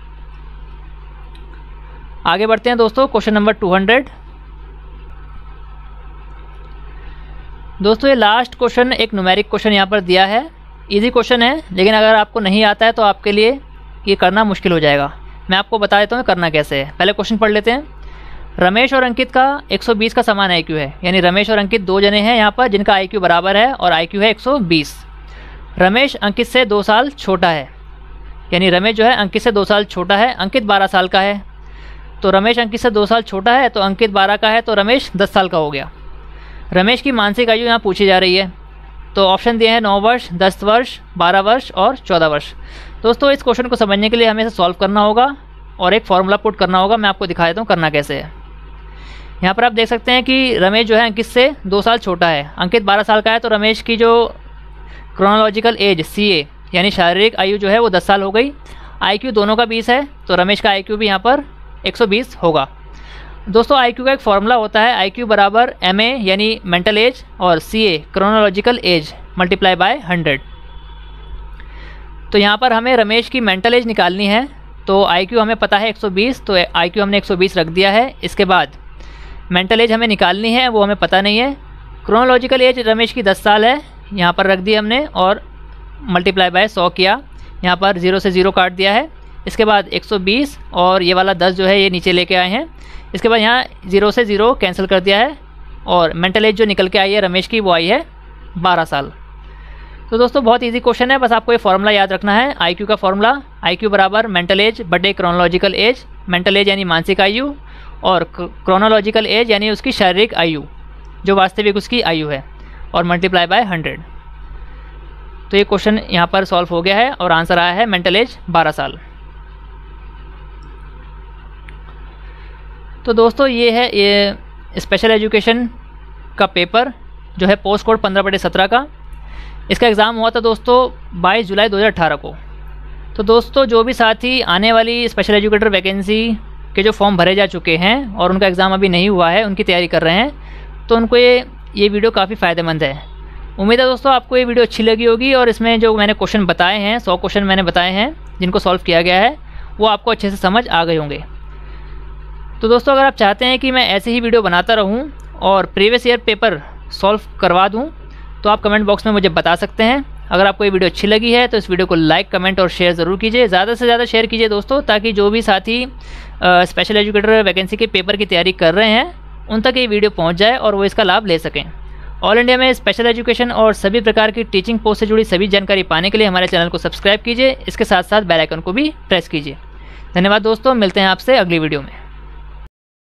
आगे बढ़ते हैं दोस्तों, क्वेश्चन नंबर टू हंड्रेड। दोस्तों ये लास्ट क्वेश्चन एक न्यूमेरिक क्वेश्चन यहाँ पर दिया है, इजी क्वेश्चन है लेकिन अगर आपको नहीं आता है तो आपके लिए ये करना मुश्किल हो जाएगा। मैं आपको बता देता हूँ करना कैसे है। पहले क्वेश्चन पढ़ लेते हैं। रमेश और अंकित का एक सौ बीस का समान आईक्यू है, यानी रमेश और अंकित दो जने हैं यहाँ पर जिनका आईक्यू बराबर है और आईक्यू है एक सौ बीस। रमेश अंकित से दो साल छोटा है, यानी रमेश जो है अंकित से दो साल छोटा है, अंकित बारह साल का है। तो रमेश अंकित से दो साल छोटा है तो अंकित बारह का है तो रमेश दस साल का हो गया। रमेश की मानसिक आयु यहाँ पूछी जा रही है, तो ऑप्शन दिए हैं नौ वर्ष, दस वर्ष, बारह वर्ष और चौदह वर्ष। दोस्तों इस क्वेश्चन को समझने के लिए हमें इसे सॉल्व करना होगा और एक फॉर्मूला पुट करना होगा। मैं आपको दिखा देता हूँ करना कैसे है। यहाँ पर आप देख सकते हैं कि रमेश जो है अंकित से दो साल छोटा है। अंकित बारह साल का है, तो रमेश की जो क्रोनोलॉजिकल एज सी ए यानी शारीरिक आयु जो है वो दस साल हो गई। आई क्यू दोनों का बीस है, तो रमेश का आई क्यू भी यहाँ पर एक सौ बीस होगा। दोस्तों आई क्यू का एक फॉर्मूला होता है, आई क्यू बराबर एम ए यानी मेंटल एज और C A chronological age multiply by hundred. तो यहाँ पर हमें रमेश की मेंटल एज निकालनी है, तो आई क्यू हमें पता है एक सौ बीस, तो आई क्यू हमने एक सौ बीस रख दिया है। इसके बाद मेंटल एज हमें निकालनी है, वो हमें पता नहीं है। क्रोनोलॉजिकल एज रमेश की दस साल है, यहाँ पर रख दी हमने और मल्टीप्लाई बाय सौ किया, यहाँ पर ज़ीरो से ज़ीरो काट दिया है। इसके बाद एक सौ बीस और ये वाला दस जो है ये नीचे लेके आए हैं। इसके बाद यहाँ ज़ीरो से ज़ीरो कैंसिल कर दिया है और मेंटल एज जो निकल के आई है रमेश की वो आई है बारह साल। तो दोस्तों बहुत इजी क्वेश्चन है, बस आपको ये फॉर्मूला याद रखना है आई क्यू का फॉर्मूला। आई क्यू बराबर मेंटल एज बटे क्रोनोलॉजिकल एज, मेंटल एज यानी मानसिक आयु और क्रोनोलॉजिकल एज यानी उसकी शारीरिक आयु जो वास्तविक उसकी आयु है, और मल्टीप्लाई बाय हंड्रेड। तो ये क्वेश्चन यहाँ पर सॉल्व हो गया है और आंसर आया है मेंटल एज बारह साल। तो दोस्तों ये है ये स्पेशल एजुकेशन का पेपर जो है पोस्ट कोड पंद्रह बटे सत्रह का। इसका एग्ज़ाम हुआ था दोस्तों बाईस जुलाई दो हज़ार अठारह को। तो दोस्तों जो भी साथी आने वाली स्पेशल एजुकेटर वैकेंसी के जो फॉर्म भरे जा चुके हैं और उनका एग्ज़ाम अभी नहीं हुआ है, उनकी तैयारी कर रहे हैं, तो उनको ये ये वीडियो काफ़ी फ़ायदेमंद है। उम्मीद है दोस्तों आपको ये वीडियो अच्छी लगी होगी और इसमें जो मैंने क्वेश्चन बताए हैं, सौ क्वेश्चन मैंने बताए हैं जिनको सॉल्व किया गया है, वो आपको अच्छे से समझ आ गए होंगे। तो दोस्तों अगर आप चाहते हैं कि मैं ऐसे ही वीडियो बनाता रहूं और प्रीवियस ईयर पेपर सॉल्व करवा दूं, तो आप कमेंट बॉक्स में मुझे बता सकते हैं। अगर आपको ये वीडियो अच्छी लगी है तो इस वीडियो को लाइक, कमेंट और शेयर ज़रूर कीजिए। ज़्यादा से ज़्यादा शेयर कीजिए दोस्तों, ताकि जो भी साथी स्पेशल एजुकेटर वैकेंसी के पेपर की तैयारी कर रहे हैं उन तक ये वीडियो पहुँच जाए और वो इसका लाभ ले सकें। ऑल इंडिया में स्पेशल एजुकेशन और सभी प्रकार की टीचिंग पोस्ट से जुड़ी सभी जानकारी पाने के लिए हमारे चैनल को सब्सक्राइब कीजिए। इसके साथ साथ बेल आइकन को भी प्रेस कीजिए। धन्यवाद दोस्तों, मिलते हैं आपसे अगली वीडियो में।